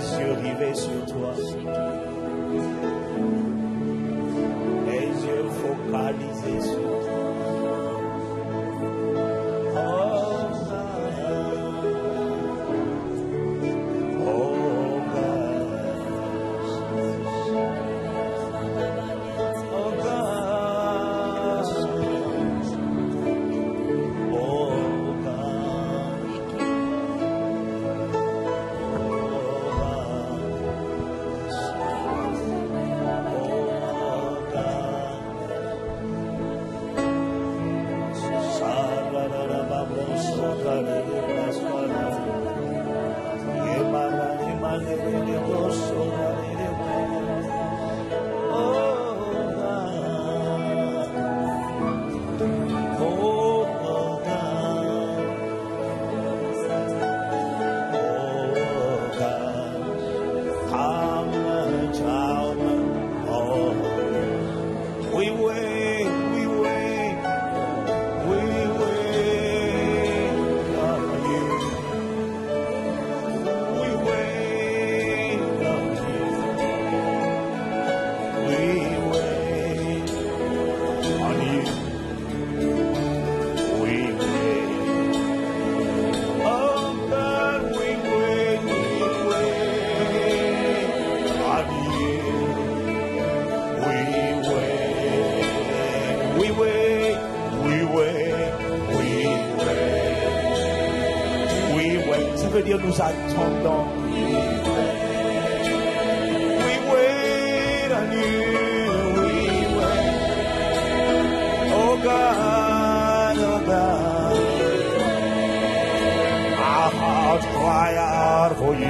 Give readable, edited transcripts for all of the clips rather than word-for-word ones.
yeux rivés sur toi. Les yeux focalisés sur toi. Nous attendons. We wait on you. We wait. Oh God, oh God. Our hearts cry out for you.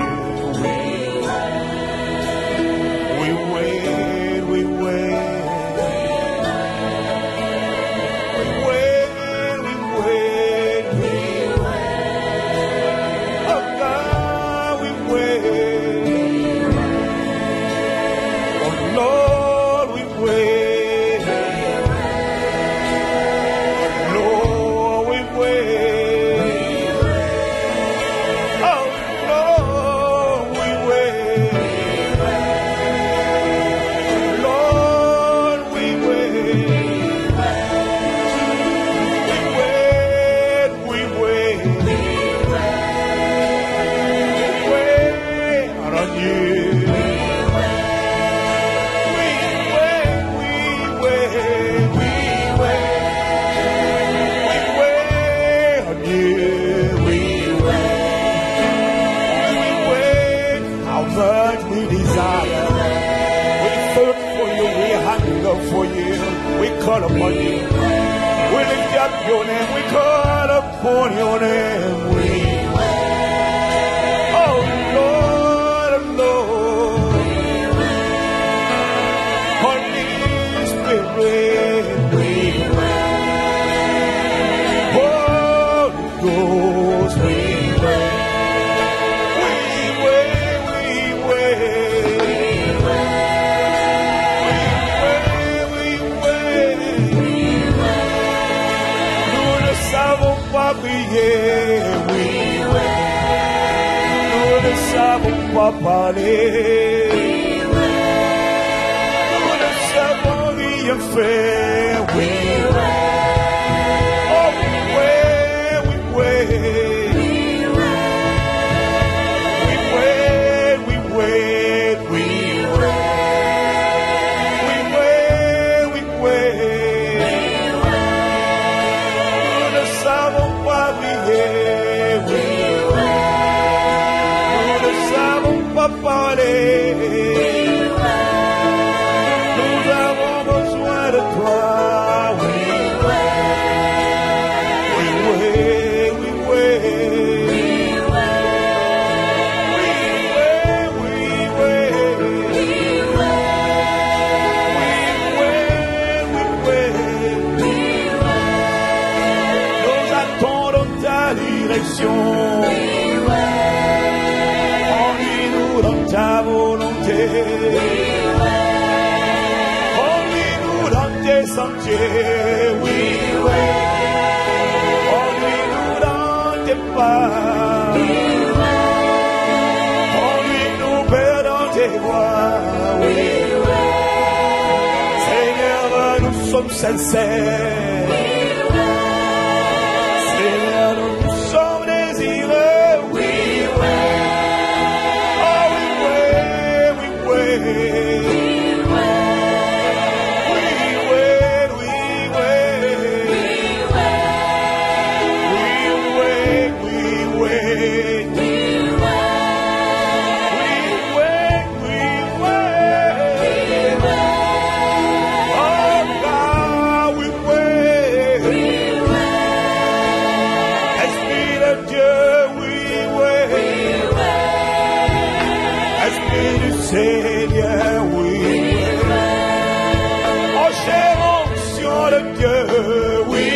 We wait, we wait. Call upon you. We lift up your name. We call upon your name. We oh Lord, Lord. Holy Spirit, we Holy Ghost, we nous ne savons pas parler, nous ne savons rien faire. We oh we wait, we wait, we wait, we parler. Nous avons besoin de toi. We wait, we wait. Nous attendons ta direction. Ta volonté, conduis-nous dans tes sentiers, oui, conduis-nous dans tes pas, conduis-nous tes voies, oui. Seigneur, nous sommes sincères. Seigneur, nous sommes désireux, oui. Oh oui, oui, oui, oui. Seigneur, oui. Oh, chère onction de Dieu, oui.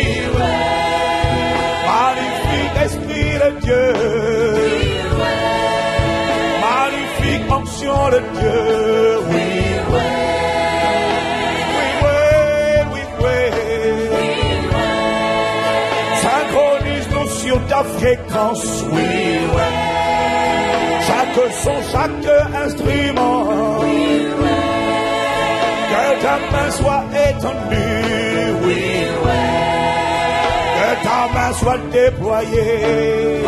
Magnifique esprit de Dieu. Magnifique onction de Dieu, oui. Oui, oui, oui. Synchronise-nous sur ta fréquence, oui. Chaque son, chaque instrument, que ta main soit étendue, oui, que ta main soit déployée.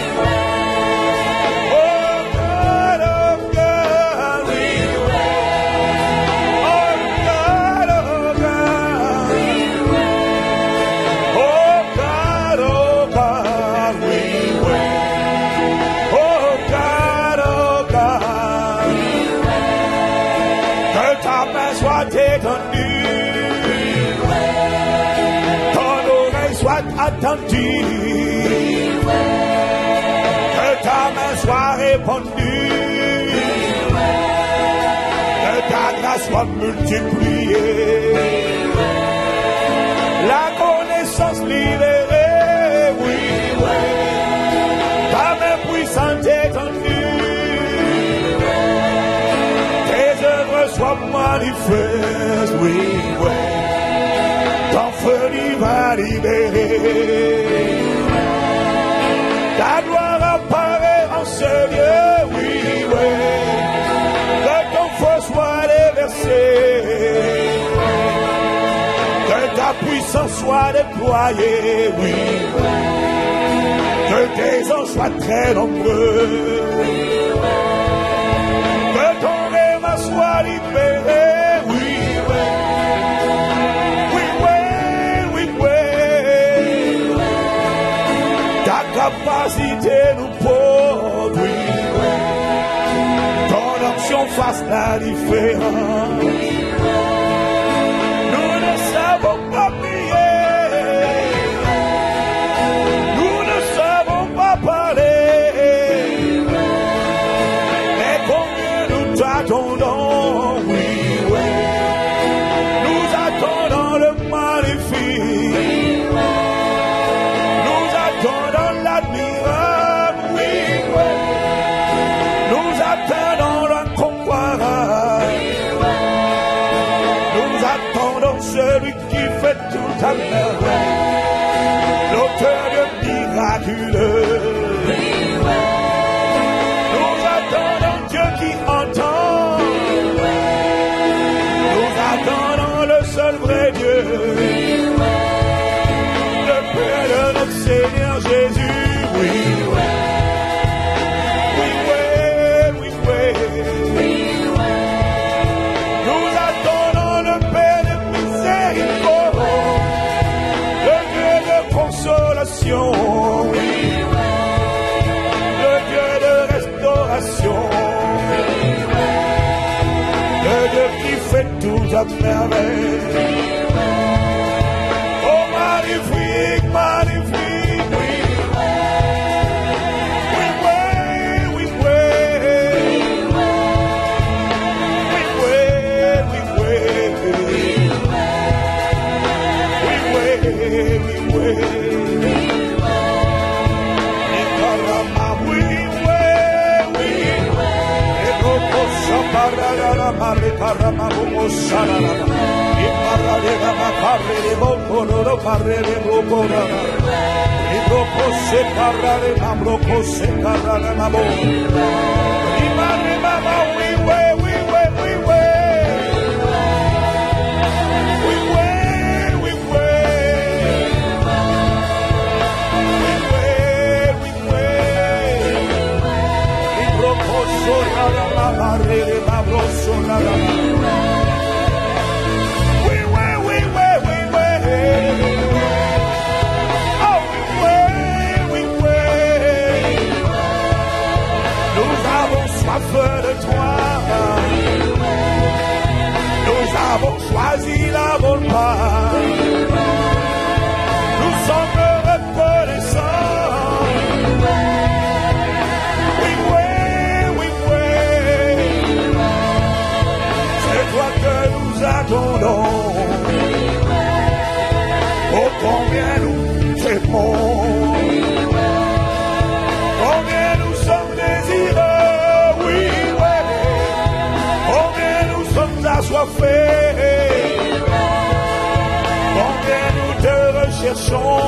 Oh God, oui, oh God, oh God, oh God, oui, oui. Soit étendue, ton oreille soit attentive, que ta main soit répandue, que ta grâce soit multipliée, la connaissance libérée, oui, oui, ta main puissante étendue. Sois manifeste, oui, oui. Ton feu va libérer. Ta gloire apparaît en ce lieu, oui, oui. Que ton feu soit déversé. Que ta puissance soit déployée, oui. Que tes anges soient très nombreux. Que ton soit libéré, oui, oui, oui, oui, oui, oui. Ta capacité nous porte, oui, oui. Ton onction fasse la différence. Nous ne savons pas prier, nous ne savons pas parler, mais combien nous t'attendons, oui, oui. Nous attendons le magnifique. Nous attendons l'admirable, oui, oui. Nous attendons l'incomparable. Nous attendons celui qui fait tout à merveille. L'auteur de miraculeux. Nous attendons Dieu qui entend. Nous attendons le seul vrai Dieu. Le Père de notre Seigneur Jésus, oui, oui. Oui, oui, oui, oui. Nous attendons le Père de miséricorde, le Dieu de consolation, oui, le Dieu de restauration, le Dieu qui fait tout à merveille. Oh, magnifique, magnifique, oui. Oui, oui, oui, oui. Oui, oui, oui, oui. Oui, oui, oui, oui. We De toi, nous avons choisi la bonne part. Nous sommes reconnaissants. Oui, c'est toi que nous attendons. Oh, combien nous t'aimons, combien nous sommes désireux. Assoiffés, combien nous te recherchons.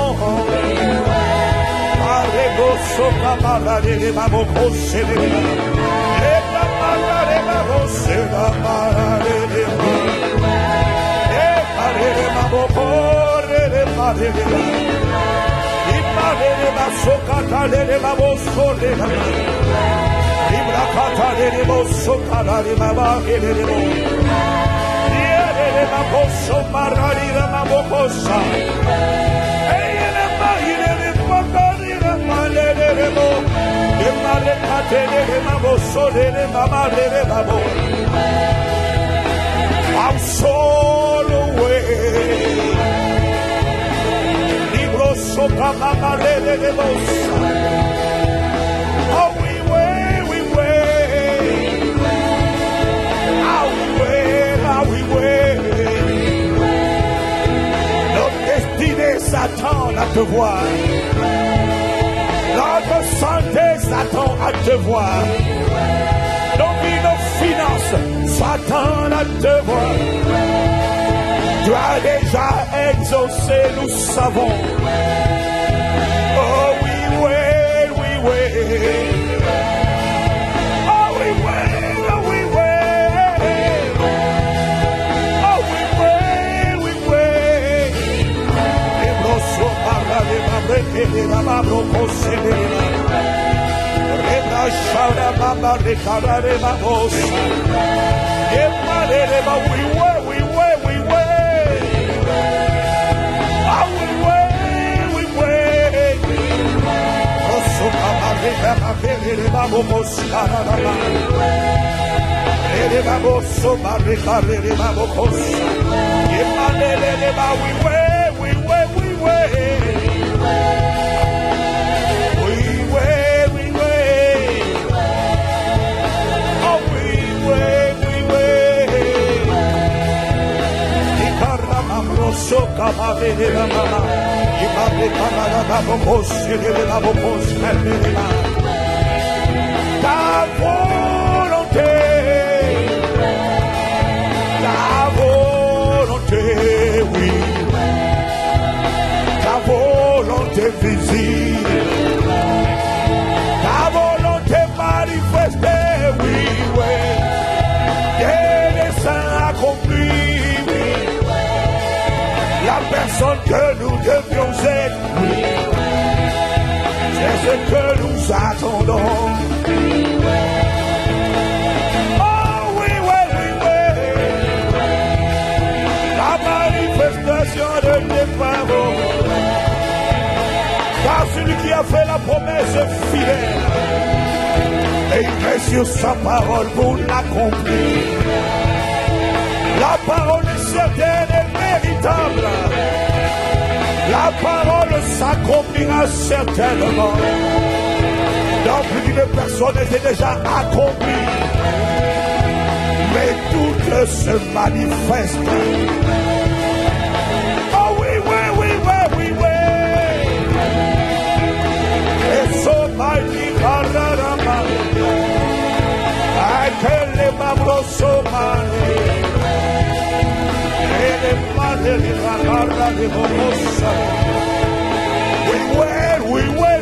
I'm soul away. Libro sopa mamare de bossa. Oh, we wait. We wait. Notre destinée s'attend à te voir. Notre santé s'attend à te voir. Nos vies, nos finances s'attendent à te voir. Tu as déjà exaucé, nous savons. Oh, we wait. Oh, we wait. Ta volonté, oui, ta volonté visible, ta volonté manifestée, oui, tes desseins accomplis, oui, la personne que nous devions être, oui, c'est ce que nous attendons. Oh oui. La manifestation de tes paroles. Car celui qui a fait la promesse est fidèle. Et il est sur sa parole pour l'accomplir. La parole est certaine et véritable. La parole s'accomplira certainement. Dans plus d'une personne était déjà accomplie. Mais toutes se manifestent. Oh oui. Et so mighty Kararama. I tell them I'm so many. We wait.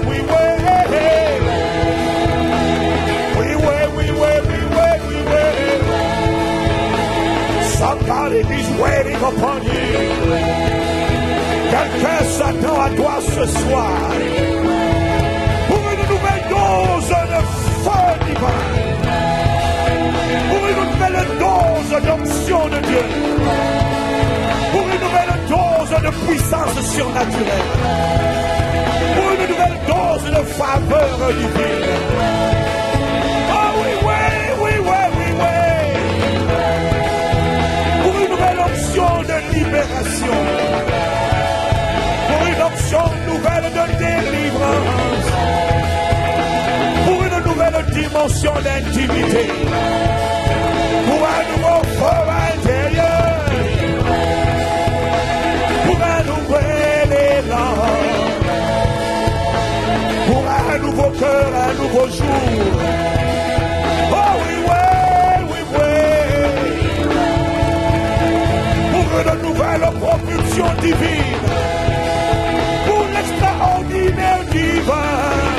Somebody is waiting upon you. Quelqu'un s'attend à toi ce soir pour une nouvelle dose de feu divin. d'onction de Dieu. Pour une nouvelle dose de puissance surnaturelle. Pour une nouvelle dose de faveur divine. Oh oui, oui, oui, oui, oui, oui. Pour une nouvelle onction de libération. Pour une onction nouvelle de délivrance. Pour une nouvelle dimension d'intimité. Pour un nouveau feu intérieur. Pour un nouvel élan. Pour un nouveau cœur, un nouveau jour. Oh oui, oui, oui, oui. Pour une nouvelle propulsion divine. Pour l'extraordinaire divin.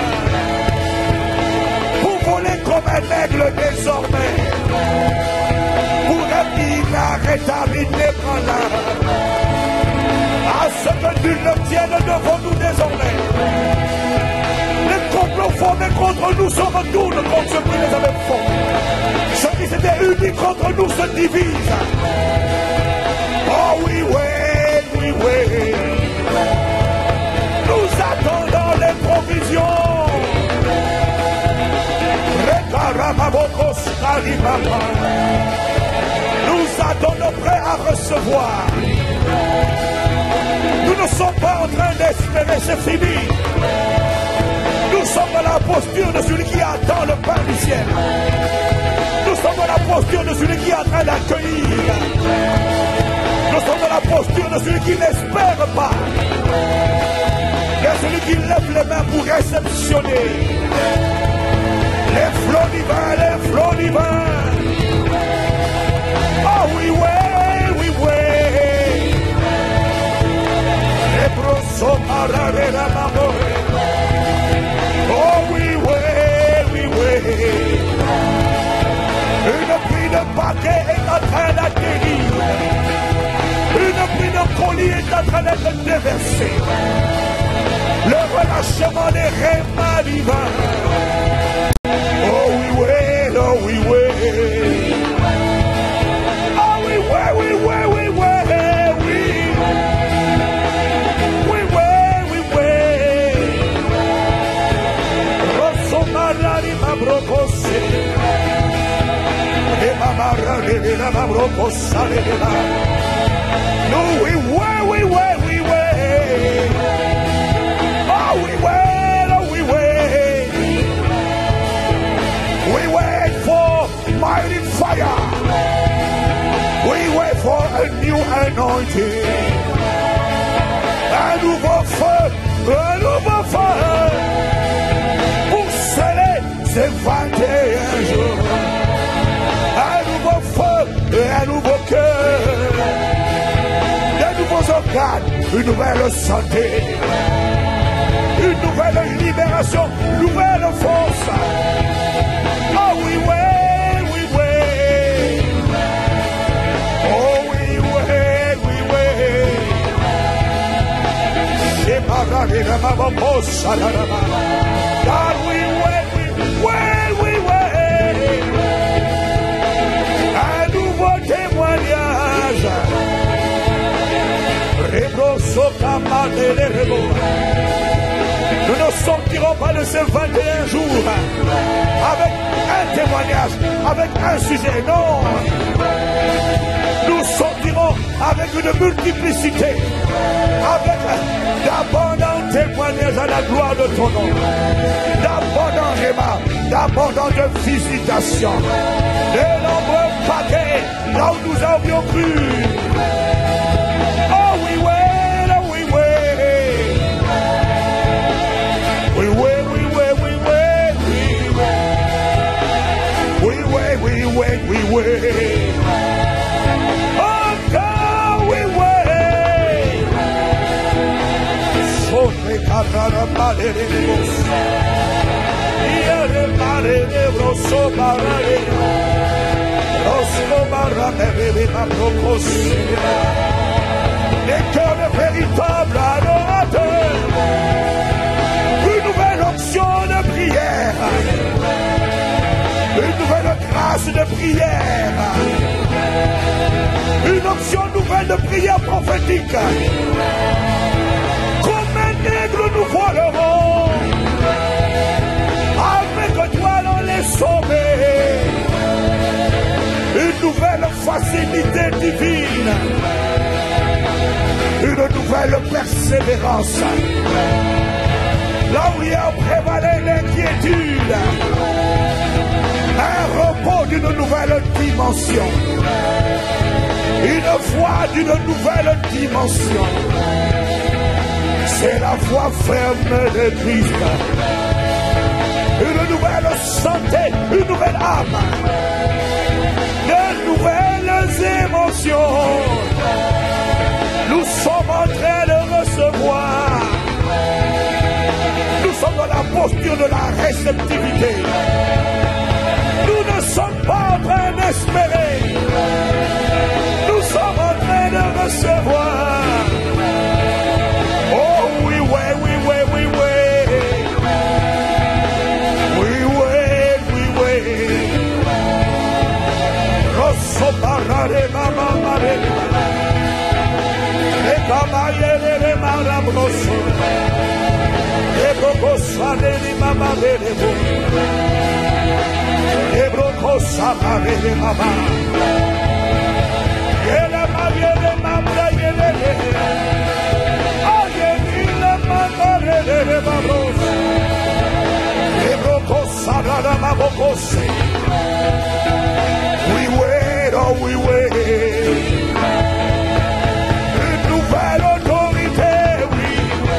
Pour voler comme un aigle désormais. Pour un inarrêtable, inébranlable. À ce que nul ne tienne devant nous désormais. Les complots formés contre nous se retournent contre ceux qui les avaient formés. Ceux qui s'étaient unis contre nous se divisent. Oh oui, oui, oui, oui. Nous attendons les provisions. Nous attendons prêts à recevoir. Nous ne sommes pas en train d'espérer, c'est fini. Nous sommes dans la posture de celui qui attend le pain du ciel. Nous sommes dans la posture de celui qui est en train d'accueillir. Nous sommes dans la posture de celui qui n'espère pas. Et celui qui lève les mains pour réceptionner. Les flots divins, les flots divins. Oh oui, oui, oui, oui. Les brossons parlent la maman. Oh oui, oui, oui, oui. Une pluie de paquets est en train d'atterrir. Une pluie de colis est en train d'être déversée. Le relâchement des rémas divins. Oh oui, oui, oh oui, oui. Oh oui, oui, oui, oui, oui, oui, oui. Oui, oui, oui, oui. Rosomarari mabrokose. Et mamarari de la mabrokose. No, oui, oui, oui, oui, oui, oui. Oh oui, oui. We wait for mighty fire. We wait for a new anointing. Un nouveau feu, un nouveau feu. Pour sceller ces 21 jours. Un nouveau feu et un nouveau cœur. De nouveaux organes, une nouvelle santé. Une nouvelle libération, une nouvelle force. Oh oui, oui, oui, oui. Oh oui, oui, oui, oui. C'est pas grave, la maman bosse à la maman. Ah oui, oui, oui, oui, oui, oui. Un nouveau témoignage. Rebrosso camade de rebo. Nous ne sortirons pas de ces 21 jours avec un témoignage, avec un sujet. Non. Nous sortirons avec une multiplicité, avec d'abondants témoignages à la gloire de ton nom, d'abondants rémas, d'abondantes visitations, de nombreux paquets là où nous avions cru. Oh oui, oui. Oui, oui, oui, oui, oui, oui, oui, oui, oui, oui, oui, oui. Encore, oui, oui. Sobre carrara padre de Dios. Y el padre de broso barre. Rosco barra me bebe ma procos. Les cœurs véritables adorateurs. Une nouvelle onction de prière. Une nouvelle grâce de prière. une option nouvelle de prière prophétique. Comme un aigle nous volerons. Avec toi dans les sommets. Une nouvelle facilité divine. Une nouvelle persévérance. Là où il y a prévalé l'inquiétude. Un repos d'une nouvelle dimension. Une foi d'une nouvelle dimension. C'est la foi ferme de Christ. Une nouvelle santé, une nouvelle âme. De nouvelles émotions. Nous sommes en train de recevoir. Nous sommes dans la posture de la réceptivité. Nous ne sommes pas en train d'espérer. Nous sommes en train de recevoir. Oh oui, oui, oui, oui, oui, oui. Oui, oui, oui, oui. Rosso parare mama mare. E camayere de marabroso. E brocosade di mama verebo. E brocosade de mama. E la maye de mama yele. Aye la mama de babros. E brocosada la mabocose. We wait, oh we wait. Une nouvelle autorité, oui.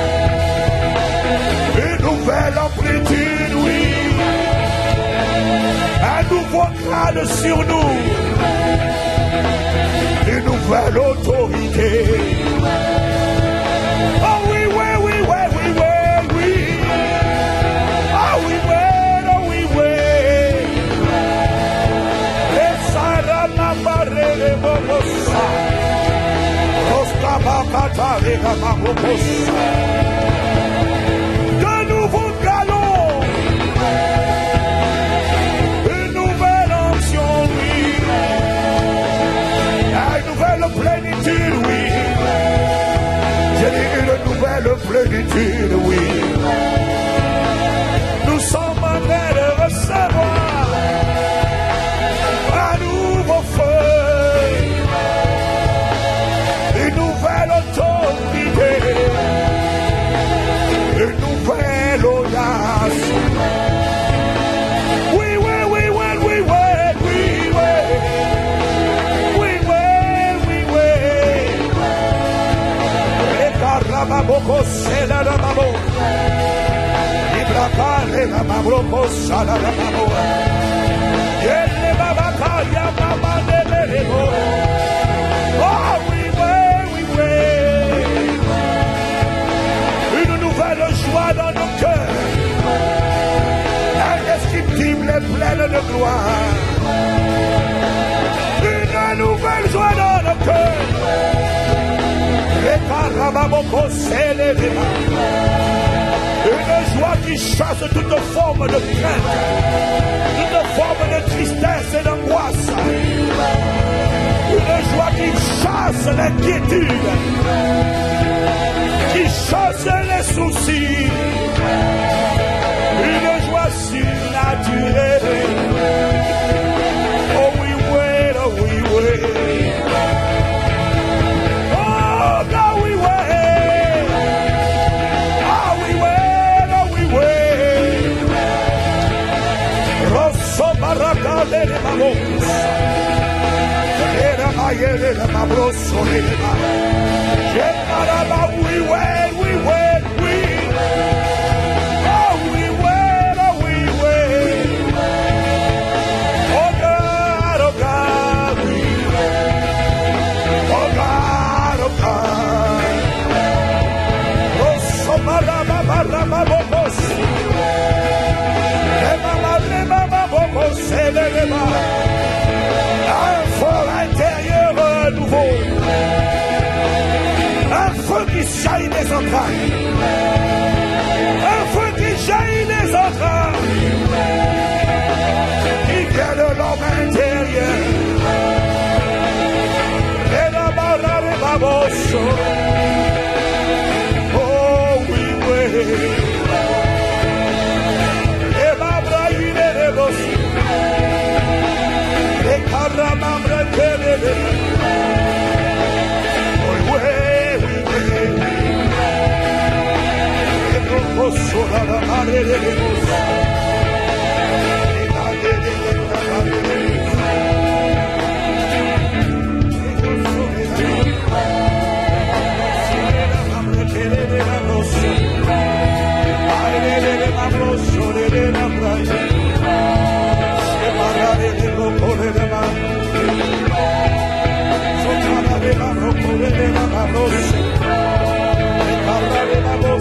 Une nouvelle amplitude, oui. Un nouveau grade sur nous. Une nouvelle autorité. Oh oui, oui, oui, oui, oui, oui, oui. Oh oui, oui, oh oui, oui. Et Sarah m'a barré les momosa. Rostabakata les gamamosa. De nouveaux galons. Une nouvelle onction, oui. Une nouvelle plénitude, oui. J'ai dit une nouvelle plénitude, oui. Nous sommes en train de recevoir un nouveau feu, une nouvelle autorité, une nouvelle audace. Oui, oui, oui, oui, oui, oui, oui, oui. Oui, oui, oui, oui. Et Carababoko, c'est la Ramabo. Ibracale, la Mabroko, Sala, la Mabo. Yelle Babaka, Yamama, de Lebo. Oh, oui, oui, oui, oui. Une nouvelle joie dans nos cœurs. Indescriptible et pleine de gloire. Une nouvelle joie dans nos cœurs. Les Carababoko, c'est les une joie qui chasse toute forme de crainte, toute forme de tristesse et d'angoisse. Une joie qui chasse l'inquiétude, qui chasse les soucis. Une joie surnaturelle. Oh oui, oui, oh oui, oui. Oh, God, oui, oui. Baracade de Babos, era Mayele de Babroso de Jeparaba, we wait, we wait, we. Oh, we wait, oh, we wait. Oh God, we wait. Oh God, Rosso Baraba, Baraba, Bobos. Un feu intérieur nouveau, un feu qui jaillit des entrailles,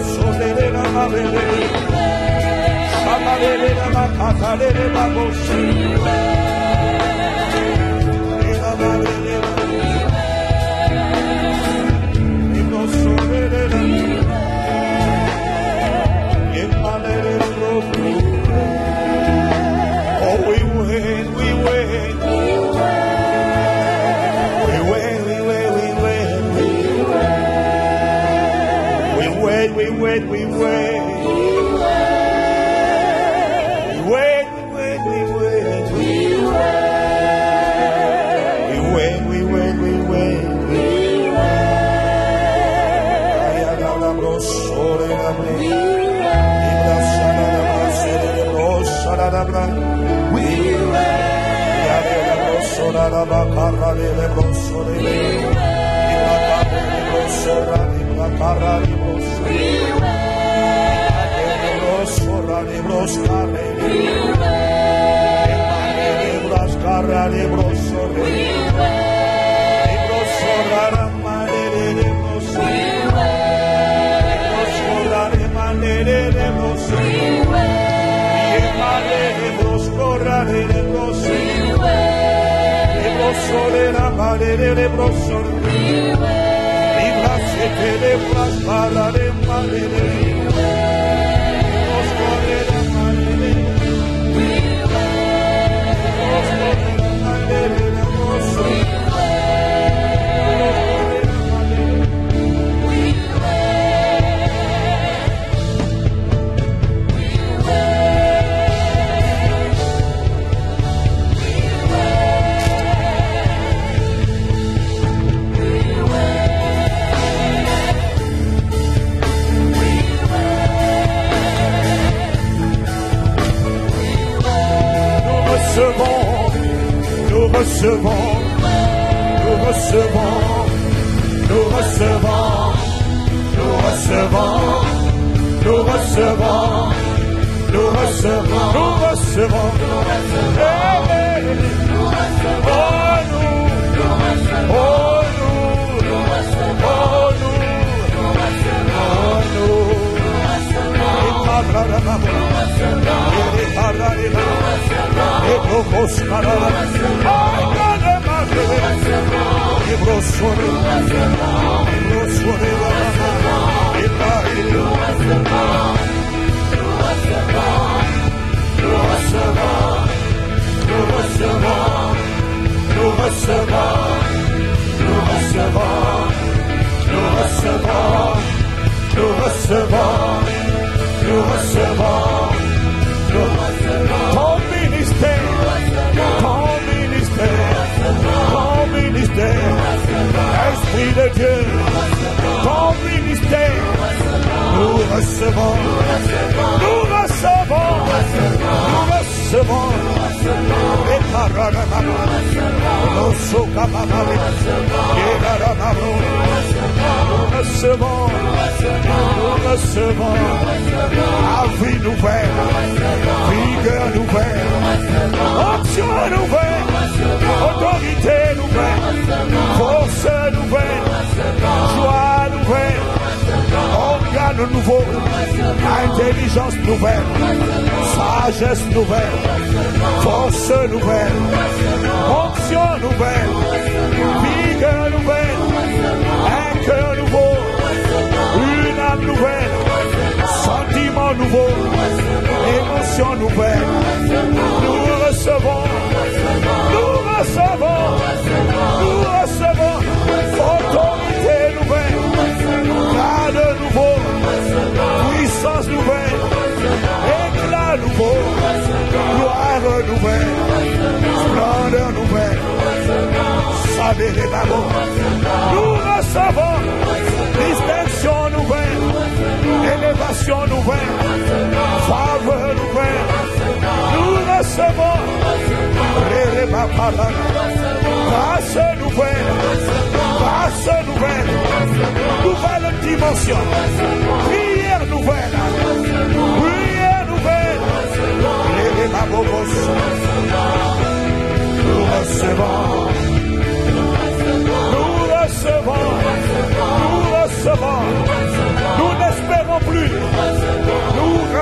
Nous n'espérons plus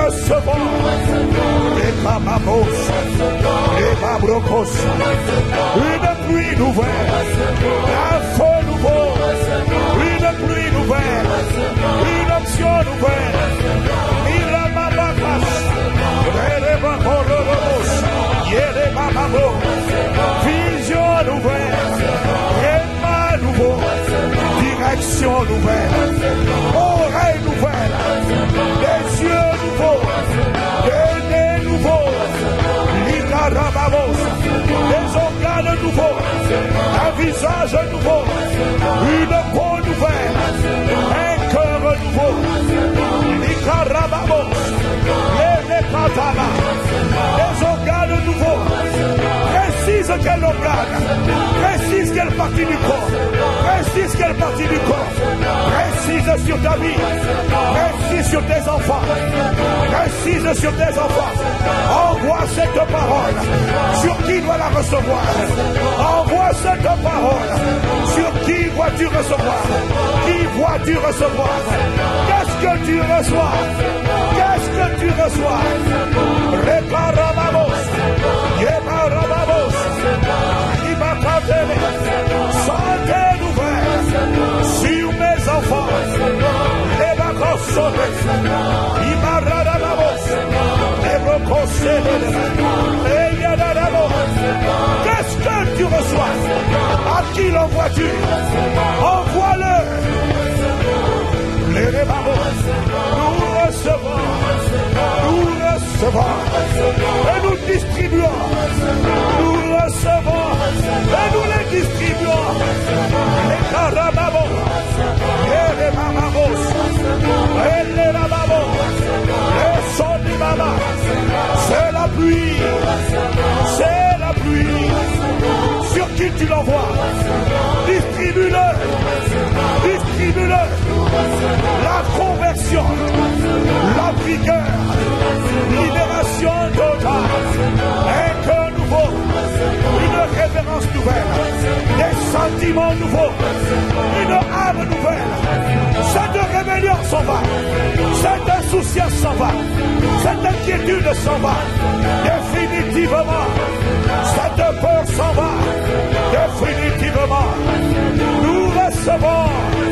recevons les Kamamos, les Mabrokos, une pluie nouvelle, un feu nouveau, une pluie nouvelle, une option nouvelle. Vision nouvelle, réma nouveau, direction nouvelle, oreille nouvelle, des yeux nouveaux, des nez nouveaux, des organes nouveaux, un visage nouveau, une peau nouvelle, un cœur nouveau, les organes nouveaux. Précise quel organe, précise quelle partie du corps, précise quelle partie du corps, précise sur ta vie, précise sur tes enfants, précise sur tes enfants. Envoie cette parole sur qui doit la recevoir. Envoie cette parole sur qui dois-tu recevoir. Qui vois-tu recevoir? Qu'est-ce que tu reçois? Qu'est-ce que tu reçois? Réparabamos, Yeparabamos, Ibakatele, santé nouvelle sur mes enfants, Ebakosole, Ibaradabamos, Ebakosele, Eyadadamos. Qu'est-ce que tu reçois? À qui l'envoies-tu? Envoie-le. Les rebabos, nous recevons, et nous distribuons, nous recevons, et nous les distribuons, les carababos, les mamabos, les rababos, les sonibabas, c'est la pluie, sur qui tu l'envoies, distribue-le, la conversion, la vigueur, libération totale, un cœur nouveau, une révérence nouvelle, des sentiments nouveaux, une âme nouvelle. Cette rébellion s'en va, cette insouciance s'en va, cette inquiétude s'en va, définitivement. Cette peur s'en va, définitivement. Nous recevons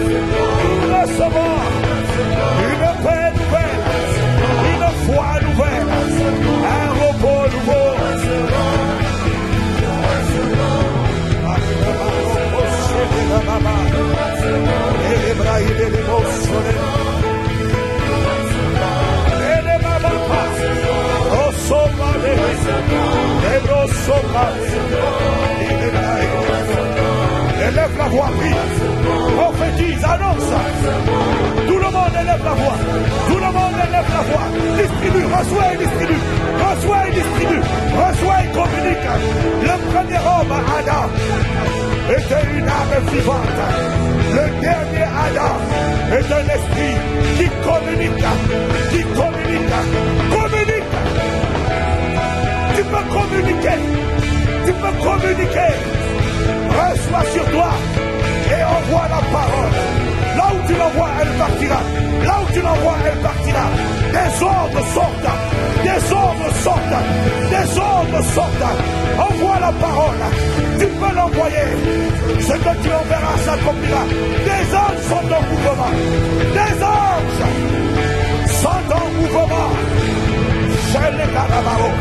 une paix nouvelle, une foi nouvelle, un repos nouveau. Élève la voix, prie, prophétise, annonce. Tout le monde élève la voix. Tout le monde élève la voix. Distribue, reçoit et distribue. Reçoit et distribue. Reçoit et communique. Le premier homme, Adam, était une âme vivante. Le dernier Adam est un esprit qui communique. Communique. Tu peux communiquer. Reçois sur toi et envoie la parole. Là où tu l'envoies, elle partira. Là où tu l'envoies, elle partira. Des ordres sortent. Envoie la parole. Tu peux l'envoyer. Ce que tu enverras s'accomplira. Des anges sont en mouvement. Chez les carabaros.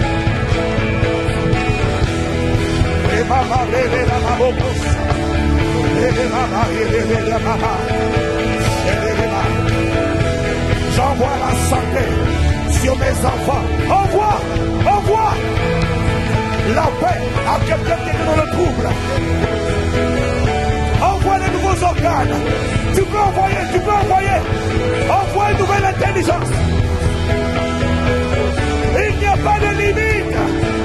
J'envoie la santé sur mes enfants. Envoie la paix à quelqu'un qui est dans le trouble. Envoie les nouveaux organes. Tu peux envoyer. Envoie une nouvelle intelligence. Il n'y a pas de limite.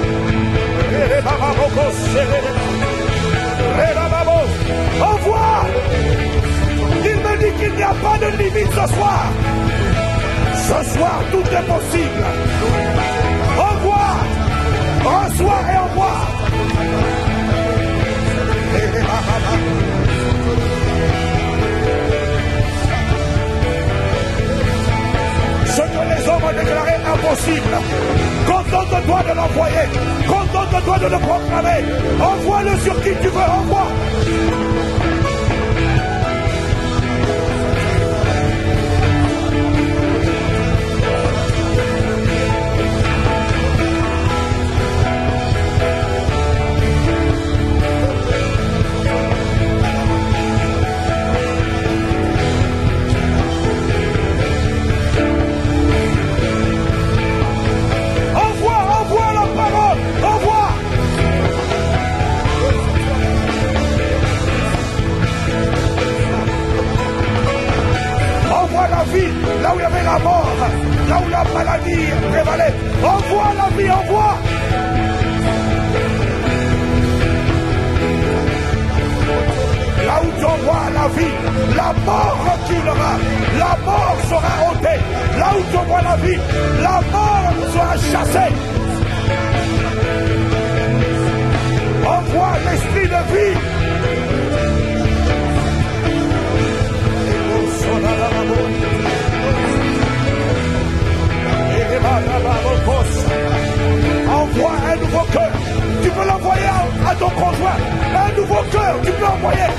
Envoie. Il me dit qu'il n'y a pas de limite ce soir. Ce soir, tout est possible. Envoie. Reçois et envoie. Ce que les hommes ont déclaré impossible impossible. Contente-toi de l'envoyer. Contente-toi de le proclamer. Envoie-le sur qui tu veux. Envoie. Là où il y avait la mort, là où la maladie prévalait, envoie la vie, envoie. Là où tu envoies la vie, la mort reculera, la mort sera ôtée. Là où tu envoies la vie, la mort sera chassée. Envoie l'esprit de vie. Envoie un nouveau cœur. Tu peux l'envoyer à ton conjoint. Un nouveau cœur, tu peux l'envoyer.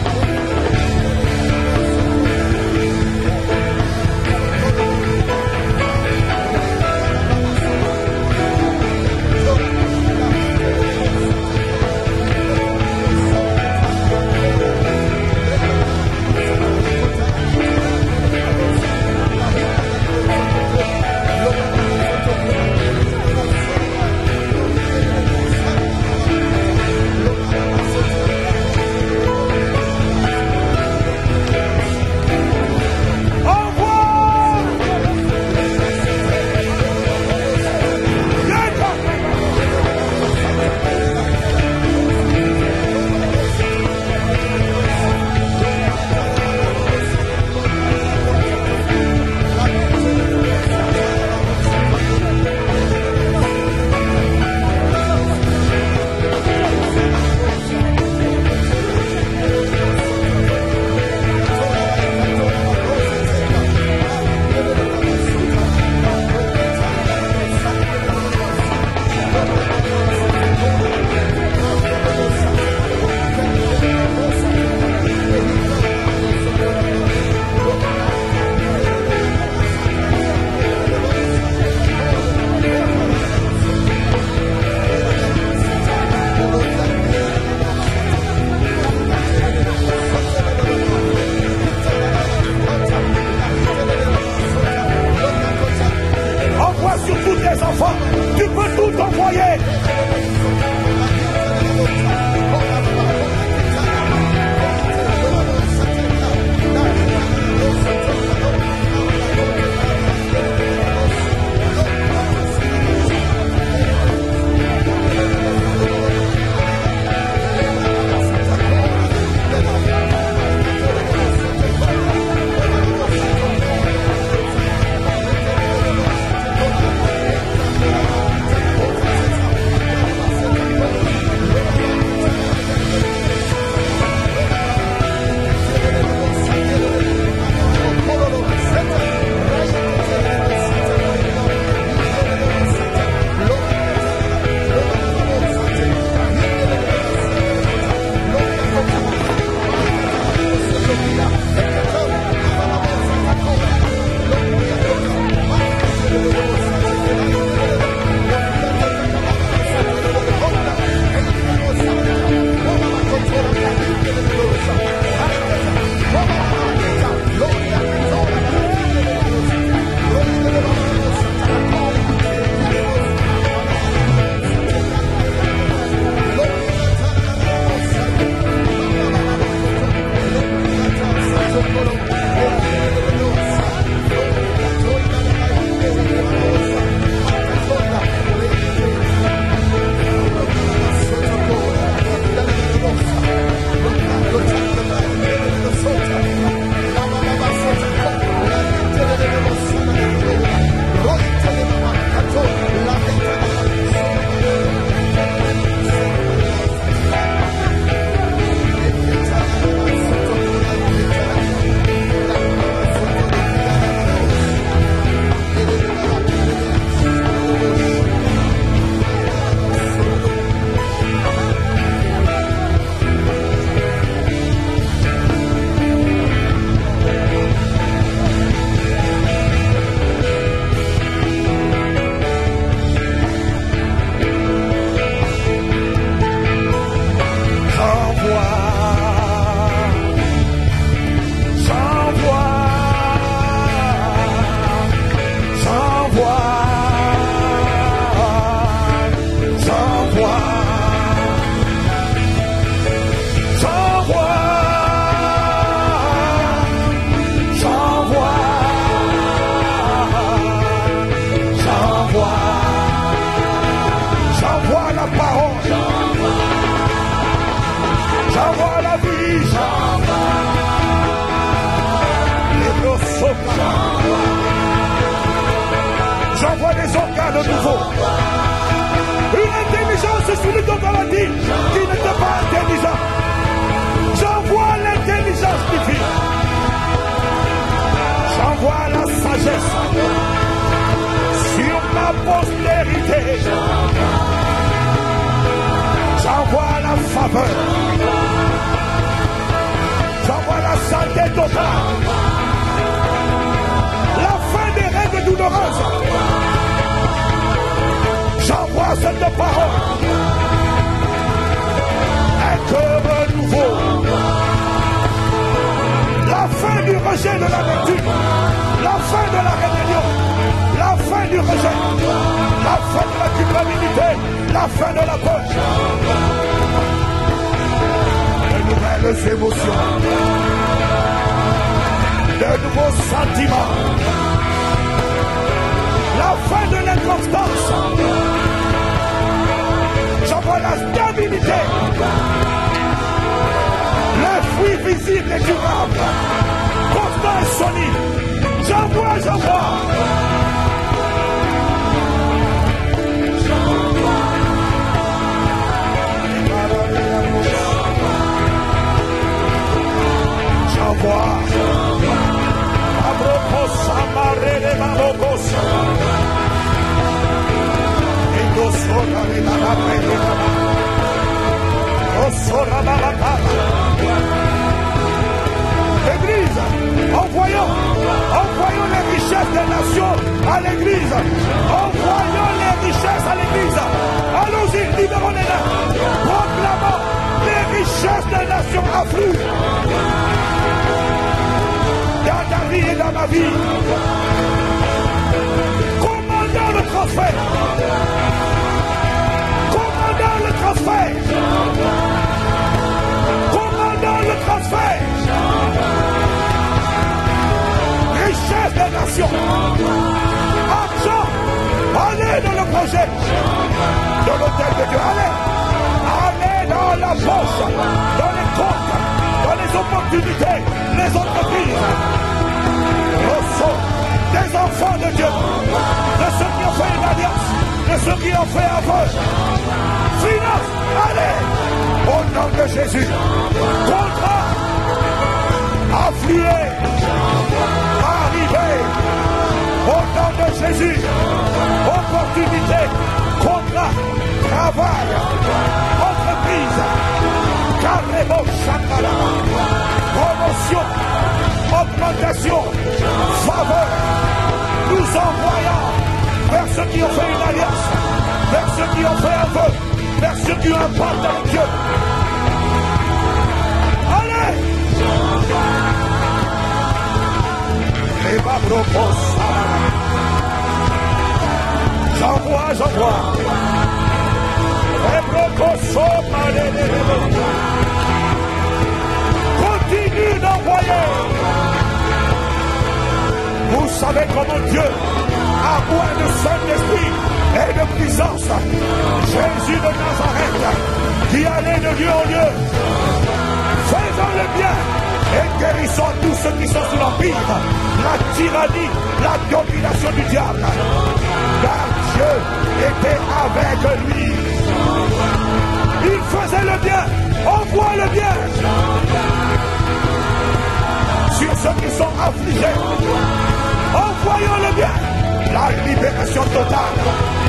de nouveau. Une intelligence sur lui dont on a dit qui n'était pas intelligent. J'envoie l'intelligence divine. J'envoie la sagesse sur ma postérité. J'envoie la faveur. J'envoie la santé totale. La fin des règles douloureuses. J'envoie cette parole. Un cœur nouveau. La fin du rejet de la vertu. La fin de la rébellion. La fin du rejet. La fin de la culpabilité. La fin de la peur. De nouvelles émotions. De nouveaux sentiments. La fin de l'inconstance. J'envoie la stabilité. Le fruit visible et durable. Constant et solide. J'envoie. J'envoie L'église, envoyons les richesses des nations à l'église. Envoyons les richesses à l'église. Allons-y, libérons-les-les. Proclamons les richesses des nations affluent. Dans ta vie et dans ma vie. Commandons le transfert. Commandons le transfert. Commandons le transfert. Richesse des nations. Argent. Allez dans le projet. Dans l'hôtel de Dieu. Allez. Allez dans la poche. Dans les comptes. Dans les opportunités. Les entreprises. Des enfants de Dieu, de ceux qui ont fait une alliance, de ceux qui ont fait un vote. Finance, allez, au nom de Jésus. Contrat, affluer, arriver, au nom de Jésus. Opportunité, contrat, travail, entreprise, carrément chakala, promotion, augmentation, faveur. Nous envoyons vers ceux qui ont fait une alliance, vers ceux qui ont fait un vœu, vers ceux qui ont un pacte avec Dieu. Allez! Les babropos. J'envoie. Les brocosos, continue d'envoyer. Vous savez comment Dieu, à moins de Saint-Esprit et de puissance, Jésus de Nazareth, qui allait de lieu en lieu, faisant le bien et guérissant tous ceux qui sont sous l'empire, la tyrannie, la domination du diable. Car Dieu était avec lui. Il faisait le bien, envoie le bien sur ceux qui sont affligés. Envoyons le bien, la libération totale.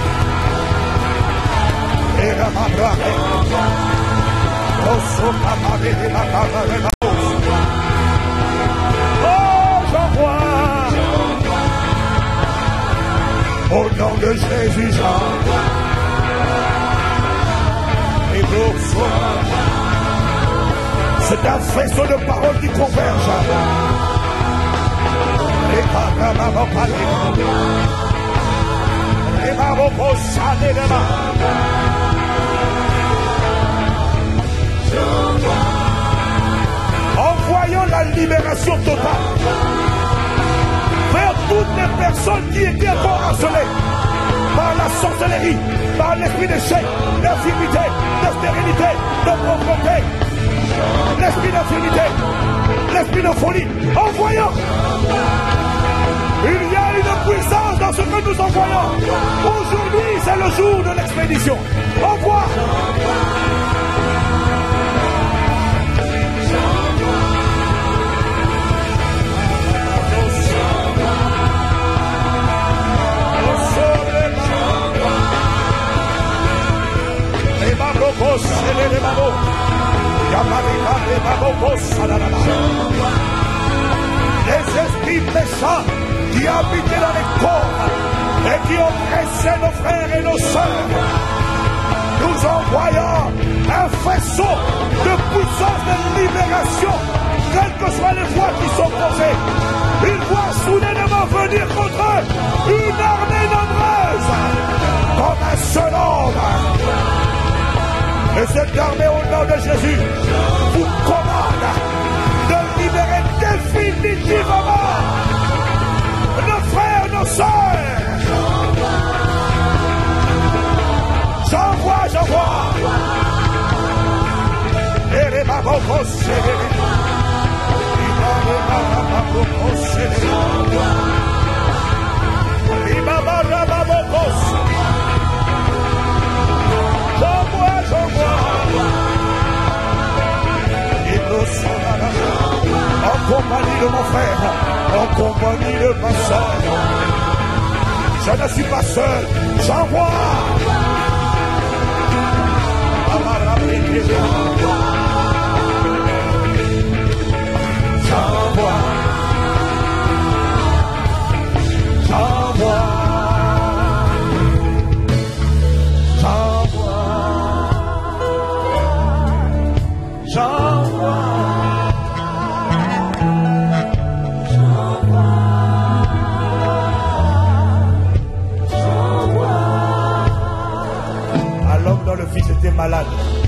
Et la mabrare, oh, j'envoie. Au nom de Jésus, j'envoie. Et c'est un faisceau de paroles qui convergent. Envoyons la libération totale vers toutes les personnes qui étaient encore harcelées par la sorcellerie, par l'esprit d'échec, d'infirmité, de stérilité, de pauvreté, l'esprit d'infirmité, l'esprit de folie. Envoyons. Il y a une puissance dans parce que nous envoyons. Aujourd'hui, c'est le jour de l'expédition. Envoie. Les esprits méchants qui habitaient dans les corps et qui oppressaient nos frères et nos sœurs, nous envoyons un faisceau de puissance de libération, quelles que soient les voies qui sont posées. Ils voient soudainement venir contre eux une armée nombreuse, comme un seul homme. Et cette armée au nom de Jésus vous commande de libérer définitivement nos frères, nos sœurs. J'envoie. Et les babocos, en compagnie de mon frère, en compagnie de ma soeur. Je ne suis pas seul, j'envoie. Le fils était malade.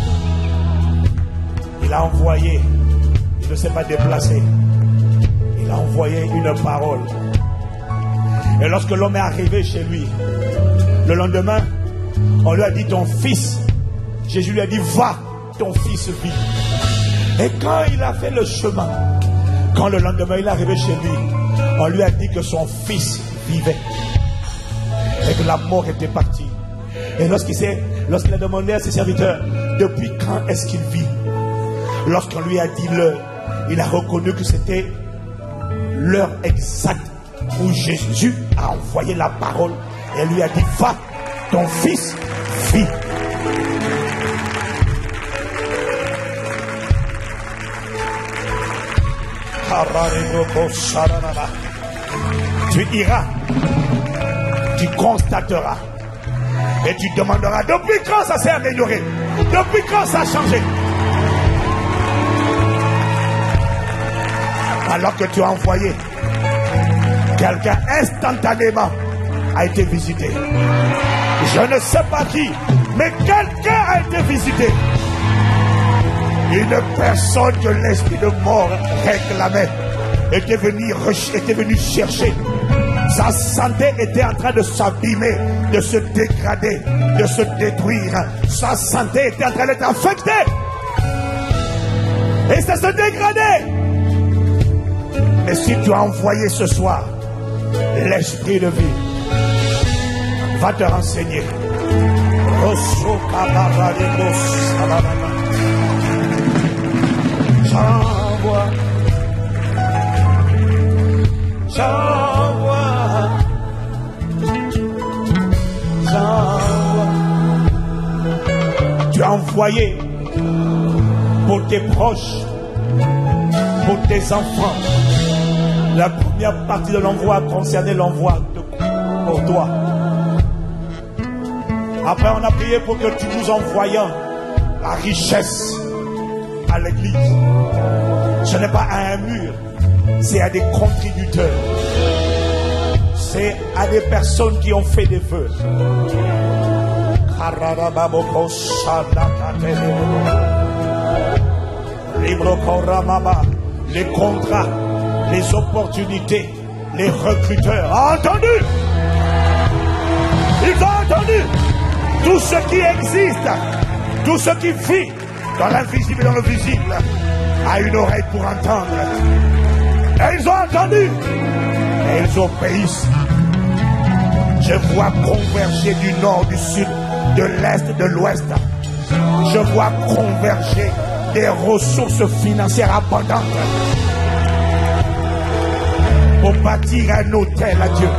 Il a envoyé, il ne s'est pas déplacé, il a envoyé une parole. Et lorsque l'homme est arrivé chez lui, le lendemain, on lui a dit ton fils, Jésus lui a dit va, ton fils vit. Et quand il a fait le chemin, quand le lendemain il est arrivé chez lui, on lui a dit que son fils vivait et que la mort était partie. Et lorsqu'il a demandé à ses serviteurs depuis quand est-ce qu'il vit, lorsqu'on lui a dit l'heure, il a reconnu que c'était l'heure exacte où Jésus a envoyé la parole et lui a dit va, ton fils vit. Tu iras, tu constateras et tu demanderas depuis quand ça s'est amélioré, depuis quand ça a changé. Alors que tu as envoyé, quelqu'un instantanément a été visité. Je ne sais pas qui, mais quelqu'un a été visité. Une personne que l'esprit de mort réclamait était venu chercher. Sa santé était en train de s'abîmer, de se dégrader, de se détruire. Sa santé était en train d'être affectée. Et ça se dégradait. Mais si tu as envoyé ce soir l'esprit de vie, va te renseigner. J'envoie. Tu as envoyé pour tes proches, pour tes enfants. La première partie de l'envoi concernait l'envoi pour toi. Après, on a prié pour que tu nous envoies la richesse à l'église. Ce n'est pas à un mur, c'est à des contributeurs. C'est à des personnes qui ont fait des vœux. Les contrats, les opportunités, les recruteurs. Entendu? Ils ont entendu. Tout ce qui existe, tout ce qui vit dans l'invisible et dans le visible a une oreille pour entendre. Et ils ont entendu. Et ils obéissent. Je vois converger du nord, du sud, de l'est, de l'ouest. Je vois converger des ressources financières abondantes pour bâtir un hôtel à Dieu.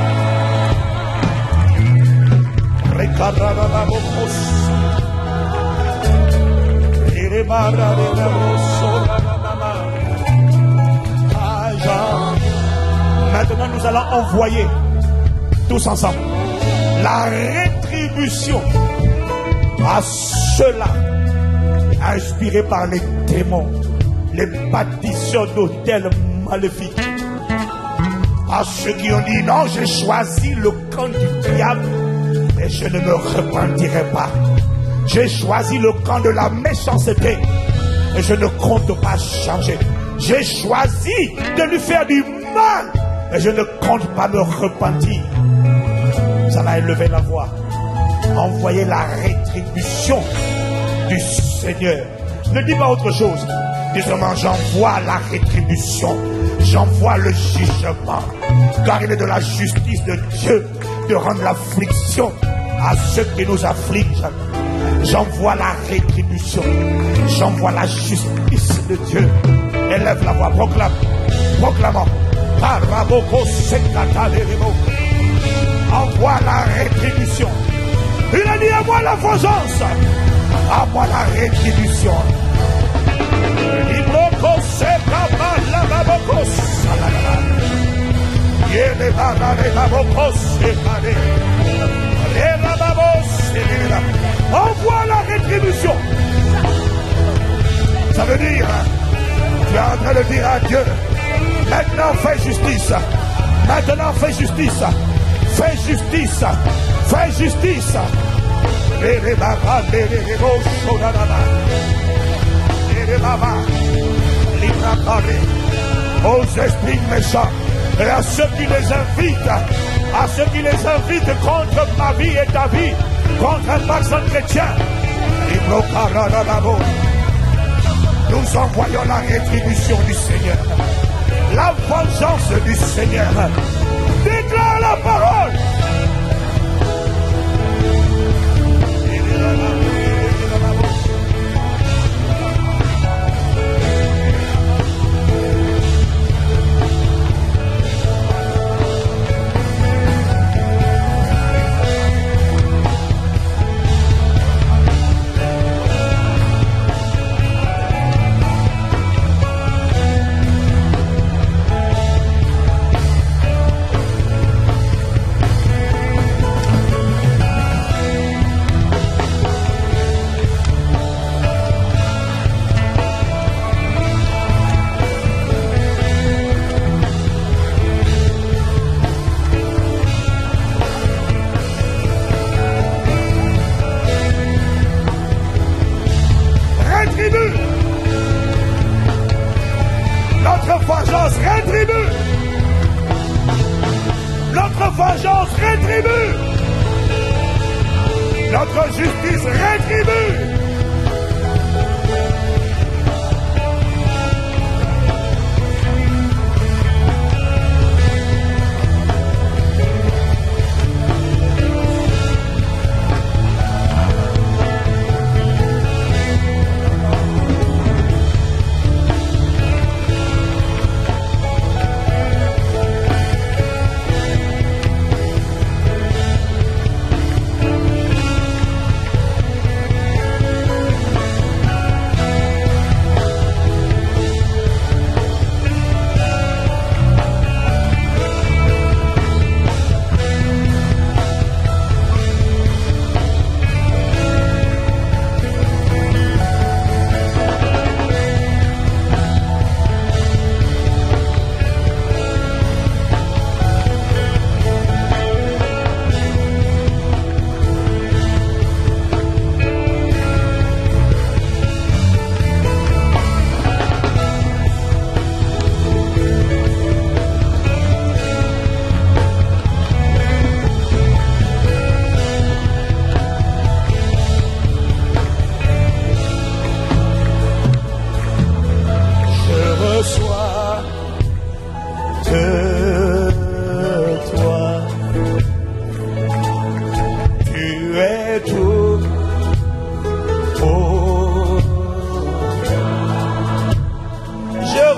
Maintenant, nous allons envoyer tous ensemble la rétribution à ceux-là inspirés par les démons, les bâtisseurs d'hôtels maléfiques, à ceux qui ont dit non, j'ai choisi le camp du diable et je ne me repentirai pas. J'ai choisi le camp de la méchanceté et je ne compte pas changer. J'ai choisi de lui faire du mal et je ne compte pas me repentir. Ça va élever la voix. Envoyez la rétribution du Seigneur. Ne dis pas autre chose. Dis seulement j'envoie la rétribution. J'envoie le jugement. Car il est de la justice de Dieu de rendre l'affliction à ceux qui nous affligent. J'envoie la rétribution. J'envoie la justice de Dieu. Élève la voix, proclame. Proclamons. Envoie la rétribution. Il a dit à moi la vengeance. À moi la rétribution. Envoie la rétribution. Ça veut dire, tu es en train de dire à Dieu, maintenant fais justice. Maintenant fais justice. Fais justice. Fais justice. Aux esprits méchants et à ceux qui les invitent, contre ma vie et ta vie, contre un personne chrétien. Nous envoyons la rétribution du Seigneur, la vengeance du Seigneur. Déclare la parole. Notre justice rétribue.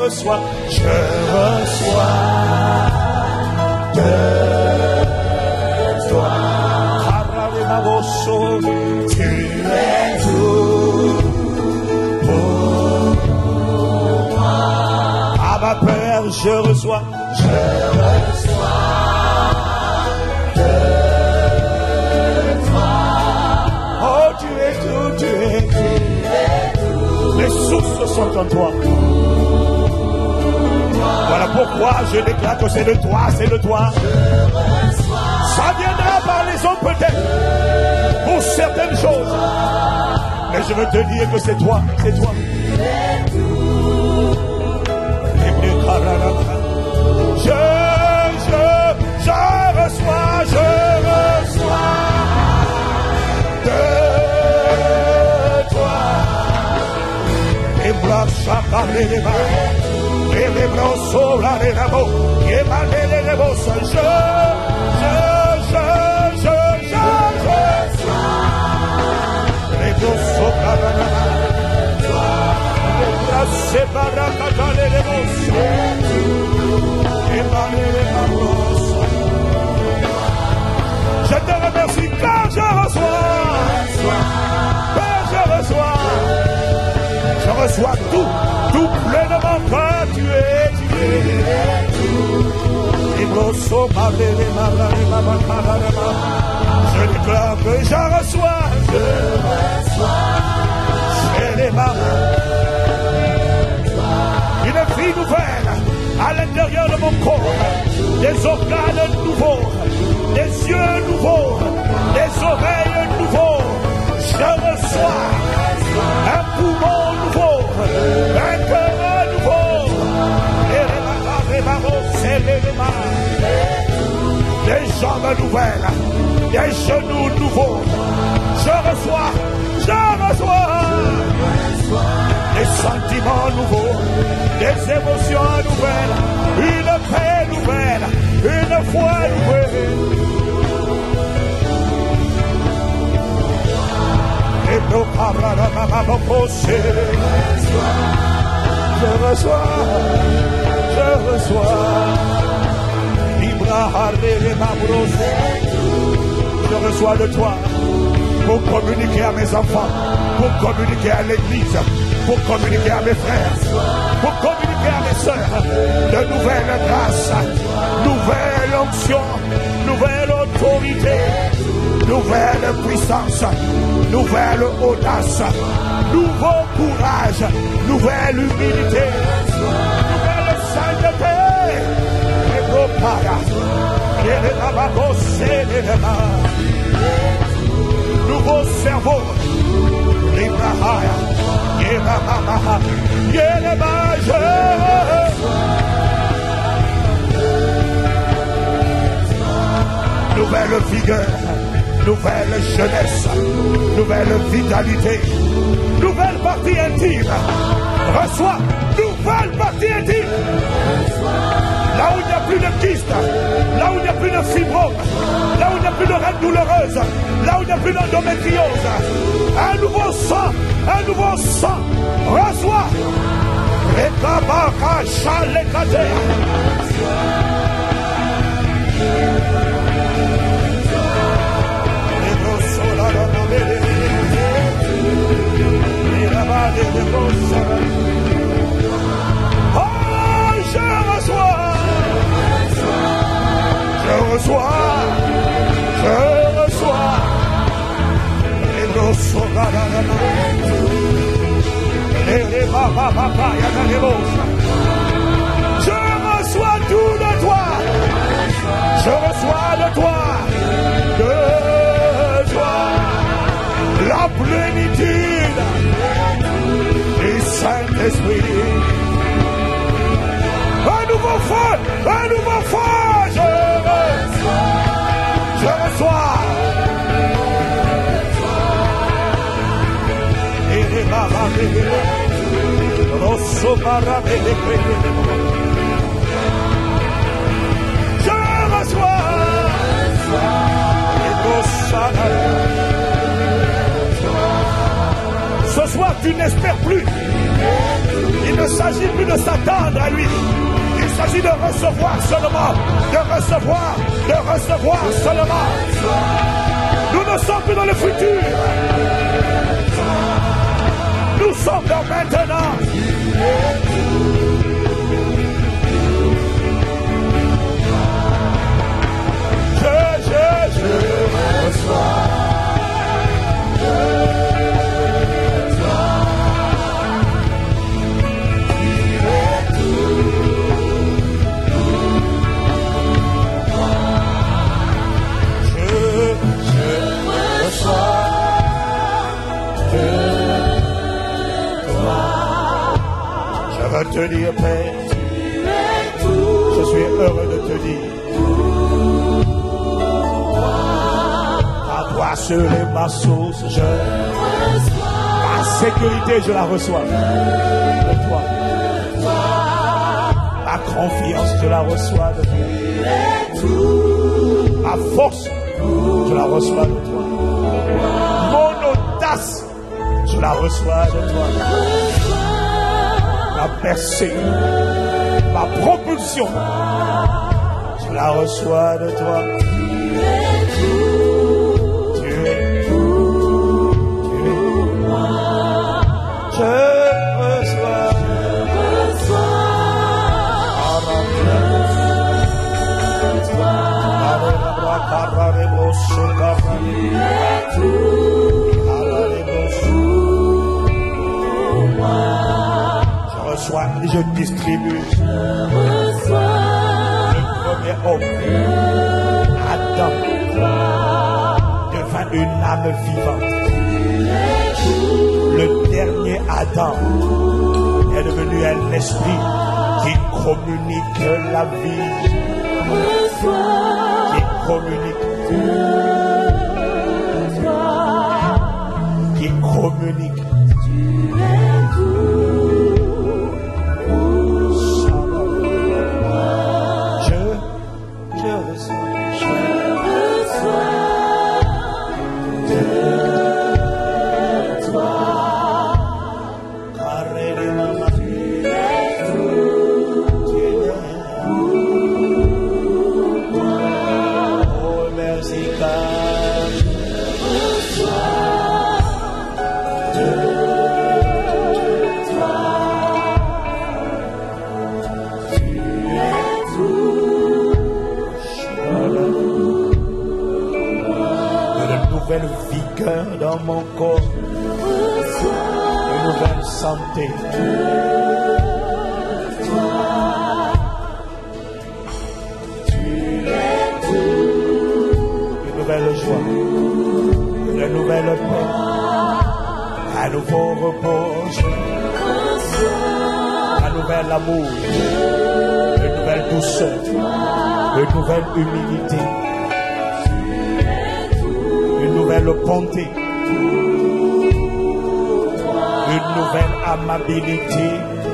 reçois de toi. Tu es tout pour moi. À ma Père, je reçois de toi. Oh, tu es tout, tu es tout. Les sources sont en toi. Voilà pourquoi je déclare que c'est de toi, c'est de toi. Ça viendra par les hommes peut-être, pour certaines choses. Mais je veux te dire que c'est toi, c'est toi. Je reçois de toi. Et blanc, chacun les mains. Et les blancs sont là, les rameaux. Et malgré les rameaux, je les blancs sont là, les blancs séparés, les rameaux. Et malgré les rameaux. Je te remercie car je reçois tout pleinement quand tu es. Je déclare que je reçois les mains. Une vie nouvelle à l'intérieur de mon corps, des organes nouveaux, des yeux nouveaux, des oreilles nouveaux. Je reçois un poumon nouveau, un cœur nouveau, des jambes nouvelles, des genoux nouveaux. Je reçois des sentiments nouveaux, des émotions nouvelles, une paix nouvelle, une foi nouvelle. Et nos camarades je reçois. Je reçois de toi pour communiquer à mes enfants, pour communiquer à l'église, pour communiquer à mes frères, pour communiquer à mes sœurs de nouvelles grâces, nouvelle onction, nouvelle autorité, nouvelle puissance, nouvelle audace, nouveau courage, nouvelle humilité, nouvelle sainteté. Nouveau cerveau. Nouvelle vigueur, nouvelle jeunesse, nouvelle vitalité, nouvelle partie intime. Reçois nouvelle partie intime. Là où il n'y a plus de kyste, là où il n'y a plus de fibrome, là où il n'y a plus de règles douloureuses, là où il n'y a plus d'endométriose, un nouveau sang, reçois. Je reçois. Je reçois tout de toi. Je reçois de toi. La plénitude du Saint-Esprit. Un nouveau feu. Je reçois. Et les je reçois. Ce soir, tu n'espères plus. Il ne s'agit plus de s'attendre à lui. Il s'agit de recevoir seulement. De recevoir seulement. Nous ne sommes plus dans le futur. Nous sommes dans maintenant. Je reçois. Je veux te dire, Père, je suis heureux de te dire, à toi seul est ma source, ma sécurité, je la reçois de toi. Ma confiance, je la reçois de toi. Ma force, je la reçois de toi. Mon audace, je la reçois de toi. Ma percée, ma propulsion, je la reçois de toi. Tu es je reçois. Je distribue le premier homme, Adam, devint une âme vivante. Le dernier Adam est devenu un esprit qui communique la vie, qui communique. Vigueur dans mon corps, une nouvelle santé, une nouvelle joie, une nouvelle paix, un nouveau repos, un nouvel amour, une nouvelle douceur, une nouvelle humilité, une nouvelle bonté, une nouvelle amabilité.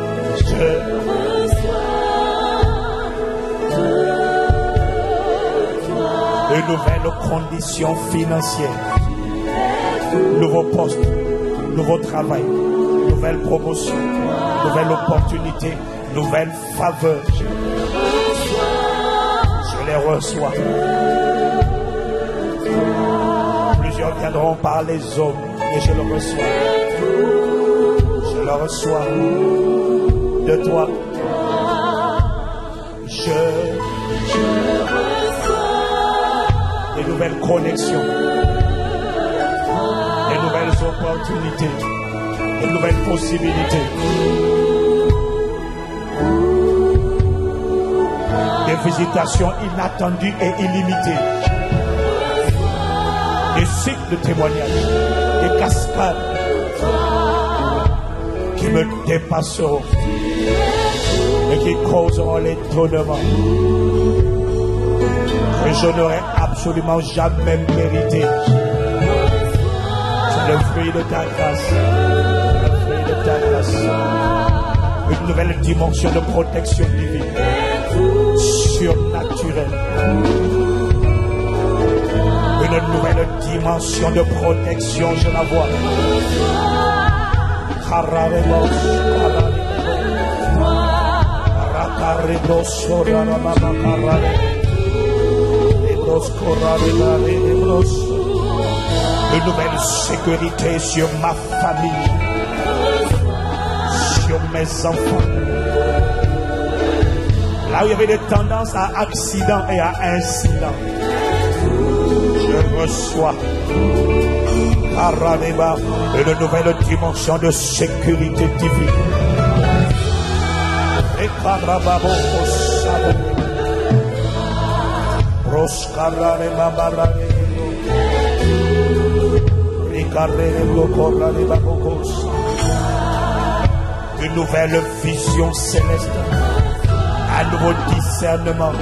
Une nouvelle condition financière, nouveau poste, nouveau travail, nouvelle promotion, nouvelle opportunité, nouvelle faveur. Je les reçois. Plusieurs viendront par les hommes, et je le reçois. Je le reçois de toi. Je reçois des nouvelles connexions, des nouvelles opportunités, des nouvelles possibilités, des visitations inattendues et illimitées, des cycles de témoignages, des cascades qui me dépasseront et qui causeront l'étonnement que je n'aurais absolument jamais mérité. C'est le fruit de ta grâce. Le fruit de ta grâce. Une nouvelle dimension de protection divine, surnaturelle. Une nouvelle dimension de protection, je la vois. Une nouvelle sécurité sur ma famille, sur mes enfants. Là où il y avait des tendances à accident et à incident, je reçois une nouvelle dimension de sécurité divine. Et une nouvelle vision céleste, un nouveau discernement.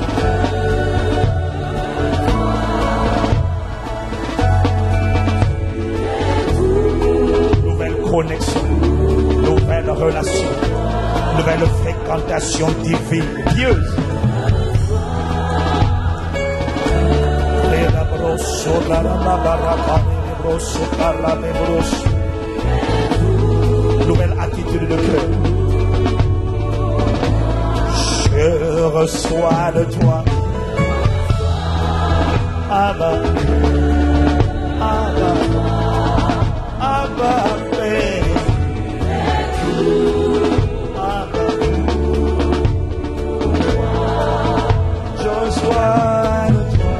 Nouvelle connexion, nouvelle relation, nouvelle fréquentation divine, pieuse. Nouvelle attitude de cœur. Je reçois de toi. Abba, Abba, Abba, Père. Abba, je reçois de toi.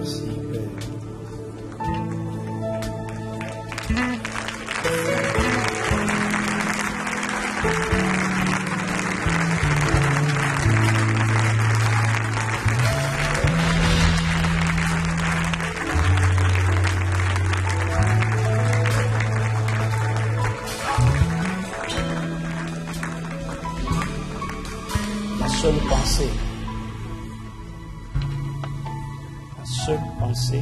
merci, Père. La seule pensée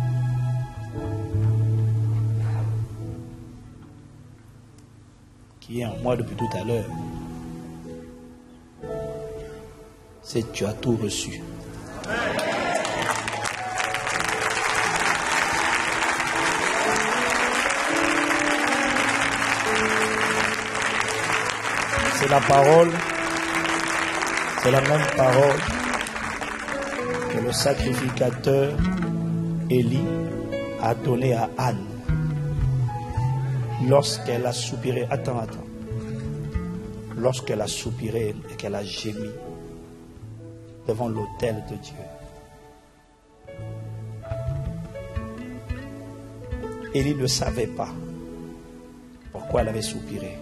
qui est en moi depuis tout à l'heure, c'est que tu as tout reçu. C'est la parole, c'est la même parole que le sacrificateur Élie a donné à Anne lorsqu'elle a soupiré. Attends. Lorsqu'elle a soupiré et qu'elle a gémi devant l'autel de Dieu. Élie ne savait pas pourquoi elle avait soupiré.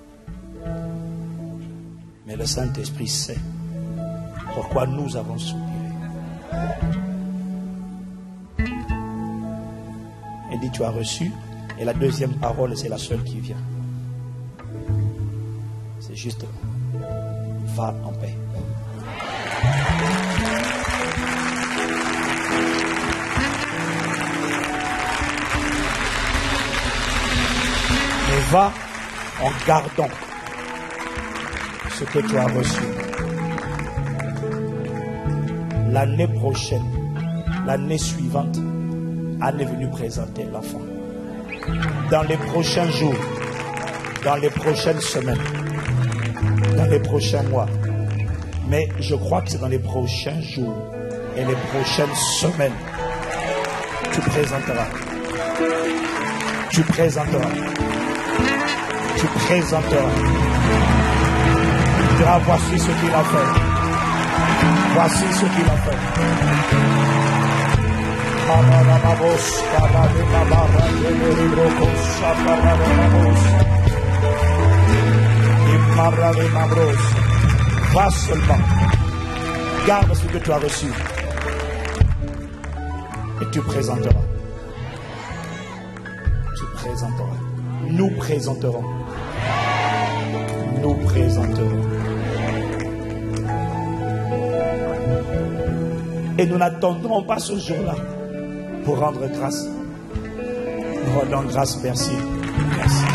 Mais le Saint-Esprit sait pourquoi nous avons soupiré. Il dit, tu as reçu. Et la deuxième parole, c'est la seule qui vient. C'est juste, va en paix. Mais va en gardant ce que tu as reçu. L'année prochaine, l'année suivante, Anne est venue présenter l'enfant. Dans les prochains jours, dans les prochaines semaines, dans les prochains mois. Mais je crois que c'est dans les prochains jours et les prochaines semaines, tu présenteras. Tu présenteras. Tu présenteras. Tu diras, voici ce qu'il a fait. Voici ce qu'il a fait. Va seulement. Garde ce que tu as reçu. Et tu présenteras. Tu présenteras. Nous présenterons. Nous présenterons. Et nous n'attendrons pas ce jour-là pour rendre grâce. Nous rendons grâce, merci. Merci.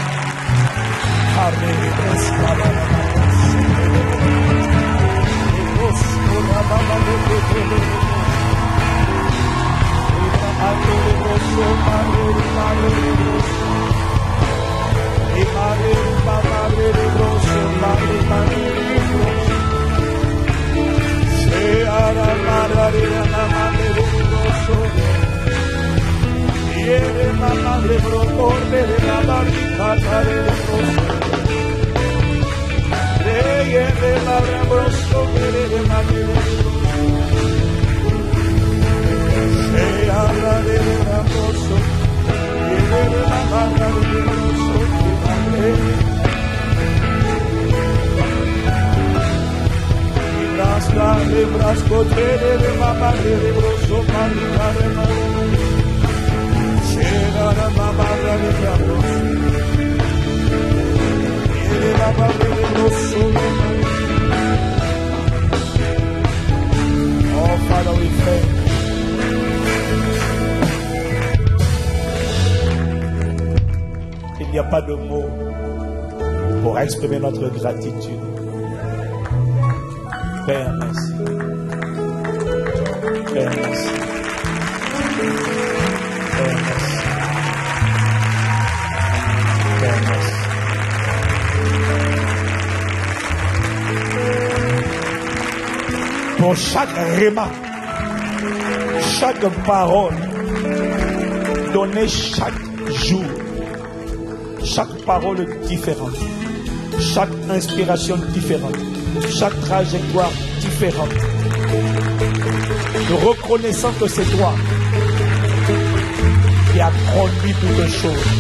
Oh, Father, we thank you. Il n'y a pas de mots pour exprimer notre gratitude. Père, merci. Père, merci. Père, merci. Père, merci. Pour chaque réma, chaque parole donnée chaque jour, chaque parole différente, chaque inspiration différente, chaque trajectoire différente. Nous reconnaissons que c'est toi qui a conduit toutes choses.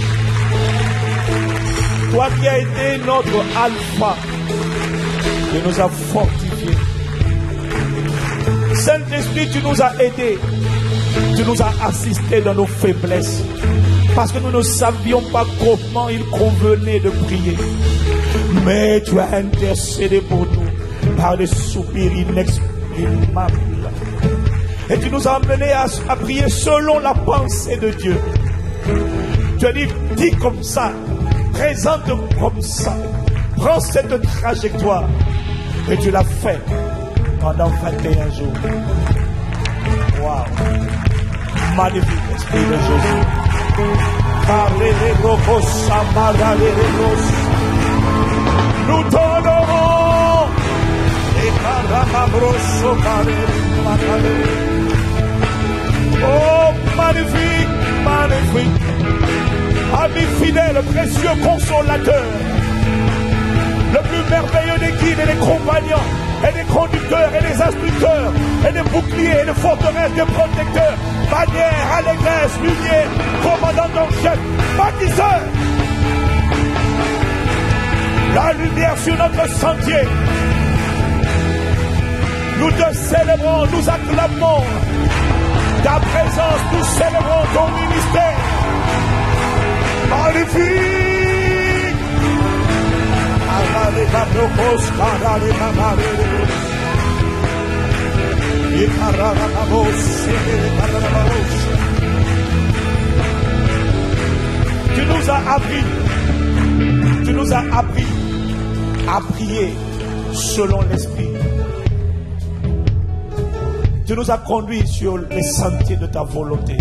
Toi qui as été notre alpha, qui nous a fortifiés. Saint-Esprit, tu nous as aidés. Tu nous as assistés dans nos faiblesses. Parce que nous ne savions pas comment il convenait de prier. Mais tu as intercédé pour nous par des soupirs inexprimables. Et tu nous as amenés à prier selon la pensée de Dieu. Tu as dit, dis comme ça, présente comme ça, prends cette trajectoire. Et tu l'as fait pendant 21 jours. Waouh! Magnifique Esprit de Jésus. Nous t'honorons. Oh, magnifique, magnifique. Ami fidèle, précieux consolateur, le plus merveilleux des guides et des compagnons, et des conducteurs, et des instructeurs, et des boucliers, et des forteresses, des protecteurs, bannière, allégresse, lumière, commandant en chef, bâtisseur. La lumière sur notre sentier. Nous te célébrons, nous acclamons ta présence, nous célébrons ton ministère. Magnifique. Tu nous as appris à prier selon l'Esprit. Tu nous as conduits sur les sentiers de ta volonté.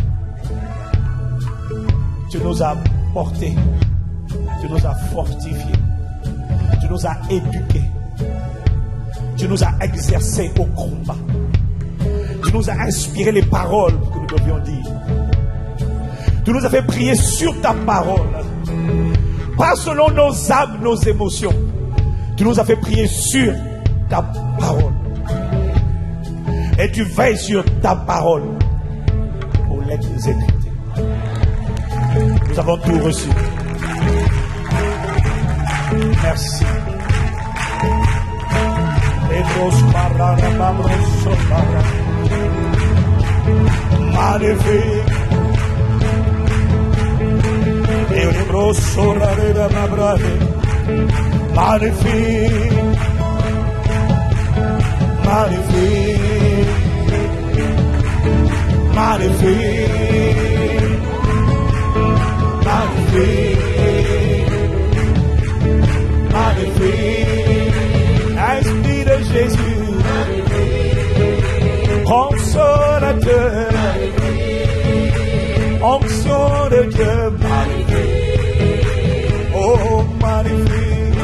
Tu nous as portés. Tu nous as fortifiés. Tu nous as éduqués. Tu nous as exercés au combat. Tu nous as inspiré les paroles que nous devions dire. Tu nous as fait prier sur ta parole. Pas selon nos âmes, nos émotions. Tu nous as fait prier sur ta parole. Et tu veilles sur ta parole pour l'exécuter. Nous avons tout reçu. Merci. Magnifique. Magnifique. Magnifique. Magnifique. Magnifique. Magnifique. Esprit de Jésus. Consolateur. Onction de Dieu. Magnifique. Oh, magnifique.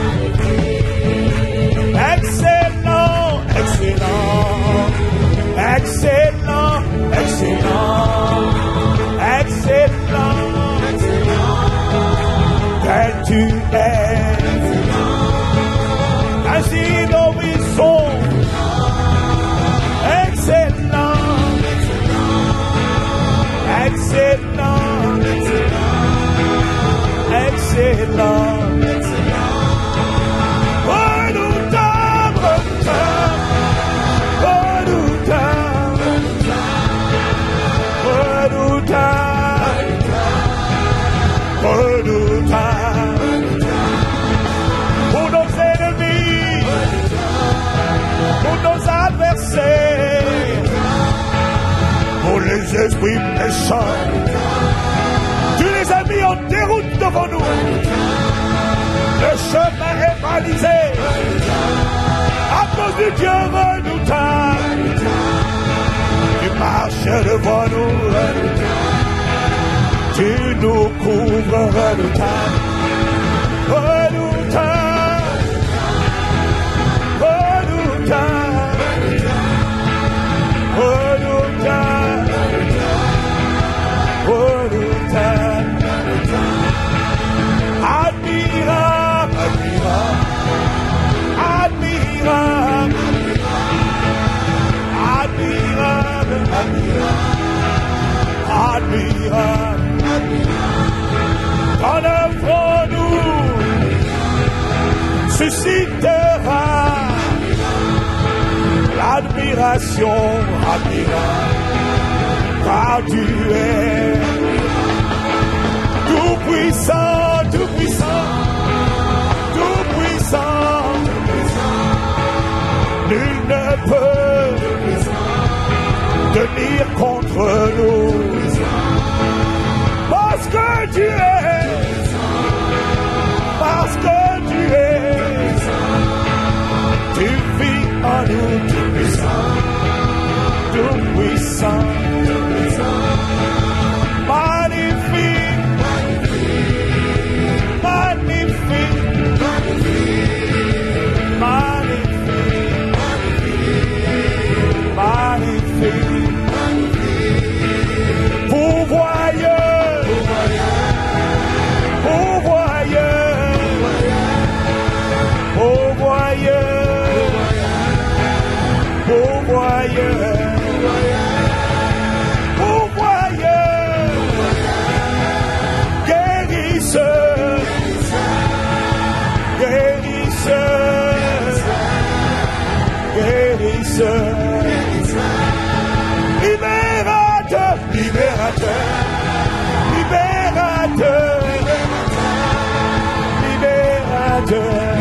Excellent. Excellent. Excellent. Excellent. Excellent. Que tu es. Ainsi nous sommes. Excellent. Excellent. Excellent. Redoutable. Redoutable. Redoutable. Redoutable. Pour nos ennemis, pour nos adversaires, pour les esprits méchants, tu les as mis en déroute devant nous. Le chemin est balisé à cause du Dieu redoutable. Tu marches devant nous, tu nous couvres redoutable. Redoutable, redoutable, redoutable, redoutable, admirable, admirable, admirable, admirable, admirable, suscitera l'admiration, car tu es tout puissant, tout puissant, tout puissant. Nul ne peut tenir contre nous, parce que tu es, parce que tu es, tu vis en nous, tout puissant, tout puissant, magnifique, magnifique, magnifique, magnifique, pourvoyeur, pourvoyeur, pourvoyeur, pourvoyeur, pourvoyeur, guérisseur, guérisseur, guérisseur, libérateur, libérateur, libérateur, libérateur,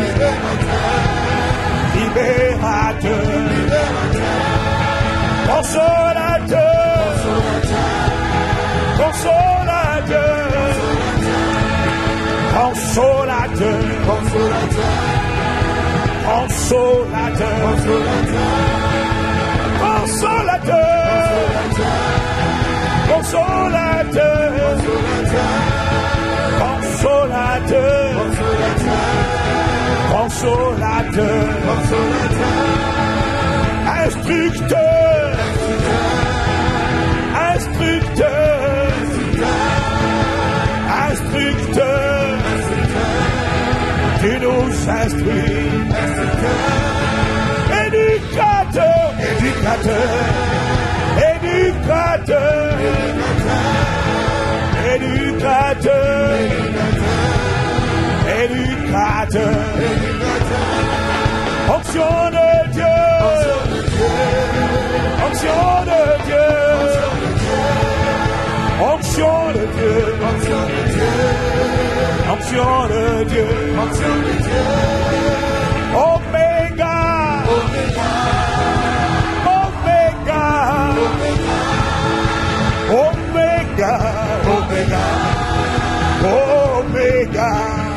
libérateur, consolateur, consolateur, consolateur, consolateur, consolateur, consolateur, consolateur, consolateur, instructeur, instructeur, instructeur, tu nous instruis, éducateur, éducateur, éducateur, éducateur, éducateur, onction de Dieu, onction de Dieu, onction de Dieu, onction de Dieu, Oméga, Oméga, Oméga, Oméga, Oméga,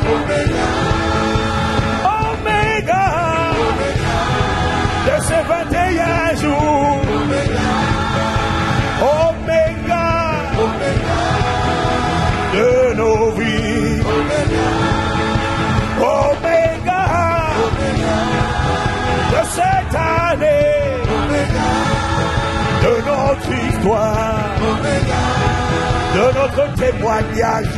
Oméga, de ces 21 jours, Oméga, de nos vies, Oméga, de cette année, de notre histoire, de notre témoignage.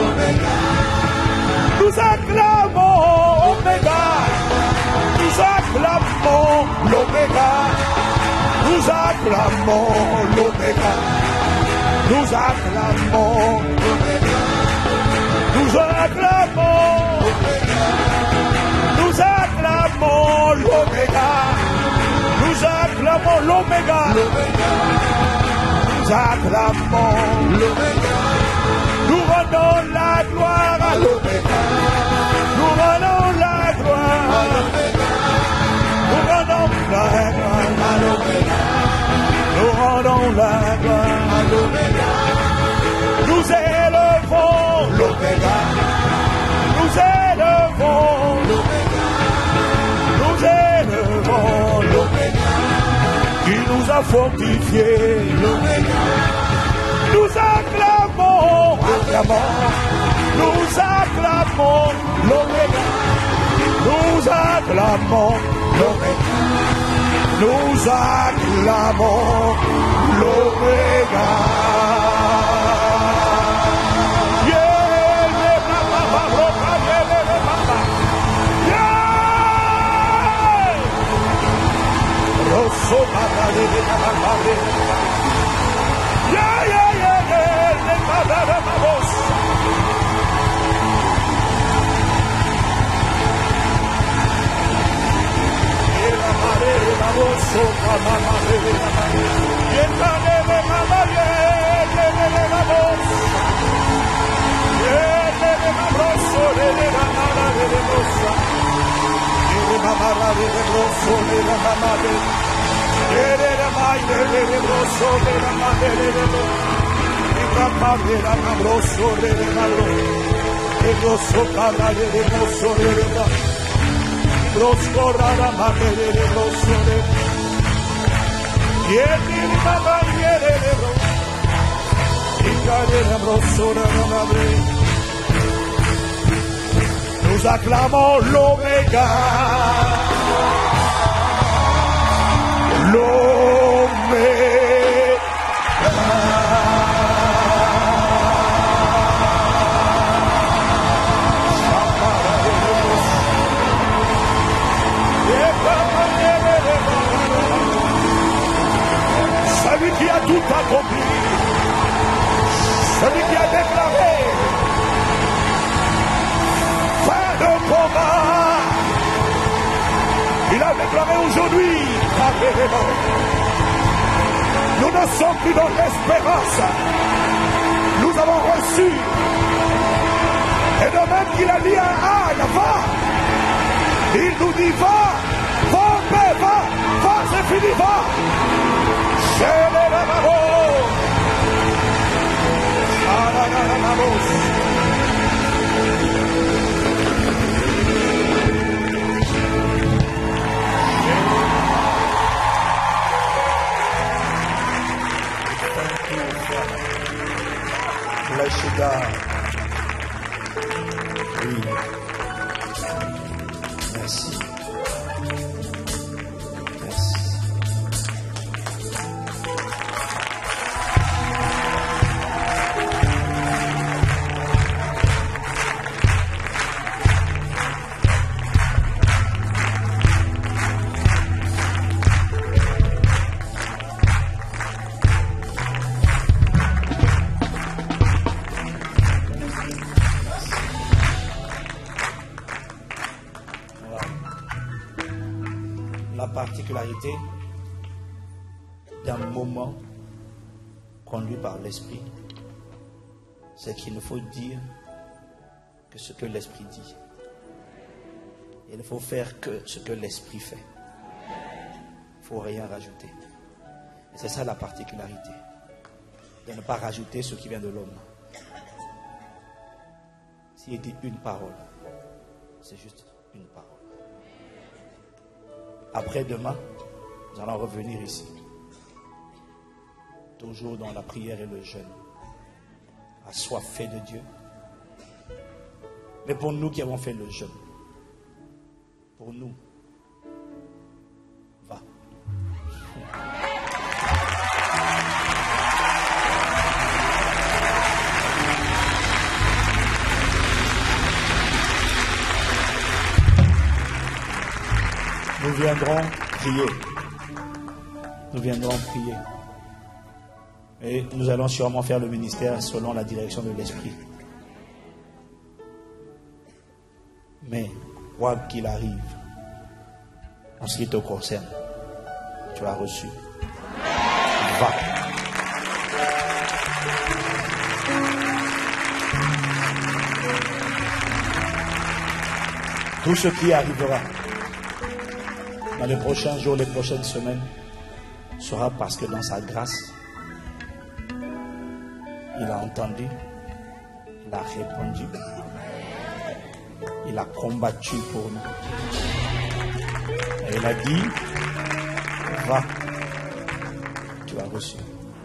Nous acclamons Oméga, nous acclamons l'Oméga, nous acclamons l'Oméga, nous acclamons l'Oméga, nous acclamons l'Oméga, nous acclamons l'Oméga, nous acclamons l'Oméga, nous acclamons l'Oméga, nous rendons la gloire à l'Oméga, nous rendons la gloire à l'Oméga, nous rendons la gloire à l'Oméga, nous rendons la gloire à l'Oméga, nous élevons l'Oméga, nous élevons l'Oméga, nous élevons l'Oméga, qui nous a fortifiés l'Oméga, nous acclamons, acclamons, nous acclamons l'Oméga, nous acclamons l'Oméga, nous acclamons l'Oméga. Nous acclamons l'Oméga, celui qui a tout accompli, celui qui a déclaré fin de combat. Il a déclaré aujourd'hui, nous ne sommes plus dans l'espérance, nous avons reçu. Et de même qu'il a dit à Anne, va, il nous dit va, c'est fini, va. C'est les lavabos. Bless you, God. Oui. Merci. Merci. Particularité d'un moment conduit par l'Esprit, c'est qu'il ne faut dire que ce que l'Esprit dit. Il ne faut faire que ce que l'Esprit fait. Il ne faut rien rajouter. Et c'est ça la particularité, de ne pas rajouter ce qui vient de l'homme. S'il dit une parole, c'est juste une parole. Après-demain, nous allons revenir ici. Toujours dans la prière et le jeûne. Assoiffés de Dieu. Mais pour nous qui avons fait le jeûne, pour nous, va. Nous viendrons prier. Nous viendrons prier. Et nous allons sûrement faire le ministère selon la direction de l'Esprit. Mais, quoi qu'il arrive, en ce qui te concerne, tu as reçu. Va. Tout ce qui arrivera dans les prochains jours, les prochaines semaines, sera parce que dans sa grâce, il a entendu, il a répondu, il a combattu pour nous. Et il a dit, va, tu as reçu.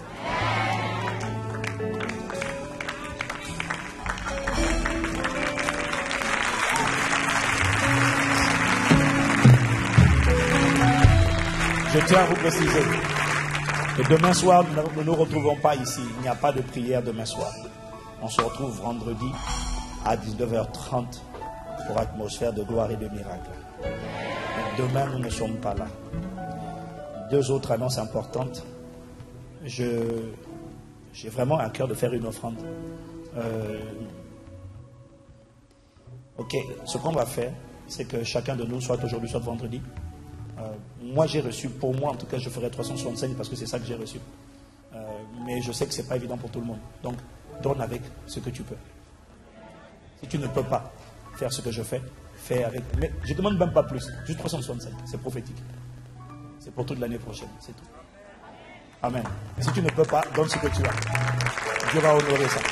Je tiens à vous préciser que demain soir, nous ne nous retrouvons pas ici. Il n'y a pas de prière demain soir. On se retrouve vendredi à 19h30 pour atmosphère de gloire et de miracle. Demain, nous ne sommes pas là. Deux autres annonces importantes. J'ai vraiment à cœur de faire une offrande. Ok, ce qu'on va faire, c'est que chacun de nous, soit aujourd'hui, soit vendredi, Moi, j'ai reçu, pour moi, en tout cas, je ferai 365 parce que c'est ça que j'ai reçu. Mais je sais que ce n'est pas évident pour tout le monde. Donc, donne avec ce que tu peux. Si tu ne peux pas faire ce que je fais, fais avec. Mais je ne demande même pas plus. Juste 365. C'est prophétique. C'est pour toute l'année prochaine. C'est tout. Amen. Si tu ne peux pas, donne ce que tu as. Dieu va honorer ça.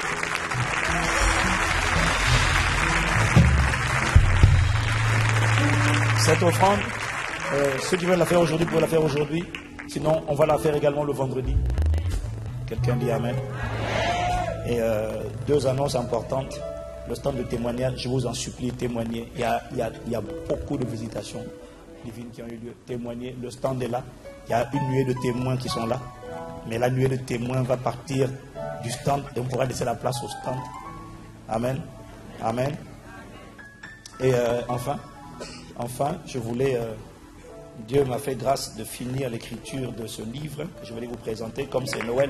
Cette offrande, ceux qui veulent la faire aujourd'hui peuvent la faire aujourd'hui. Sinon, on va la faire également le vendredi. Quelqu'un dit Amen. Et deux annonces importantes. Le stand de témoignage, je vous en supplie, témoignez. Il y a beaucoup de visitations divines qui ont eu lieu. Témoignez, le stand est là. Il y a une nuée de témoins qui sont là. Mais la nuée de témoins va partir du stand et on pourra laisser la place au stand. Amen. Amen. Et enfin, je voulais... Dieu m'a fait grâce de finir l'écriture de ce livre que je voulais vous présenter, comme c'est Noël.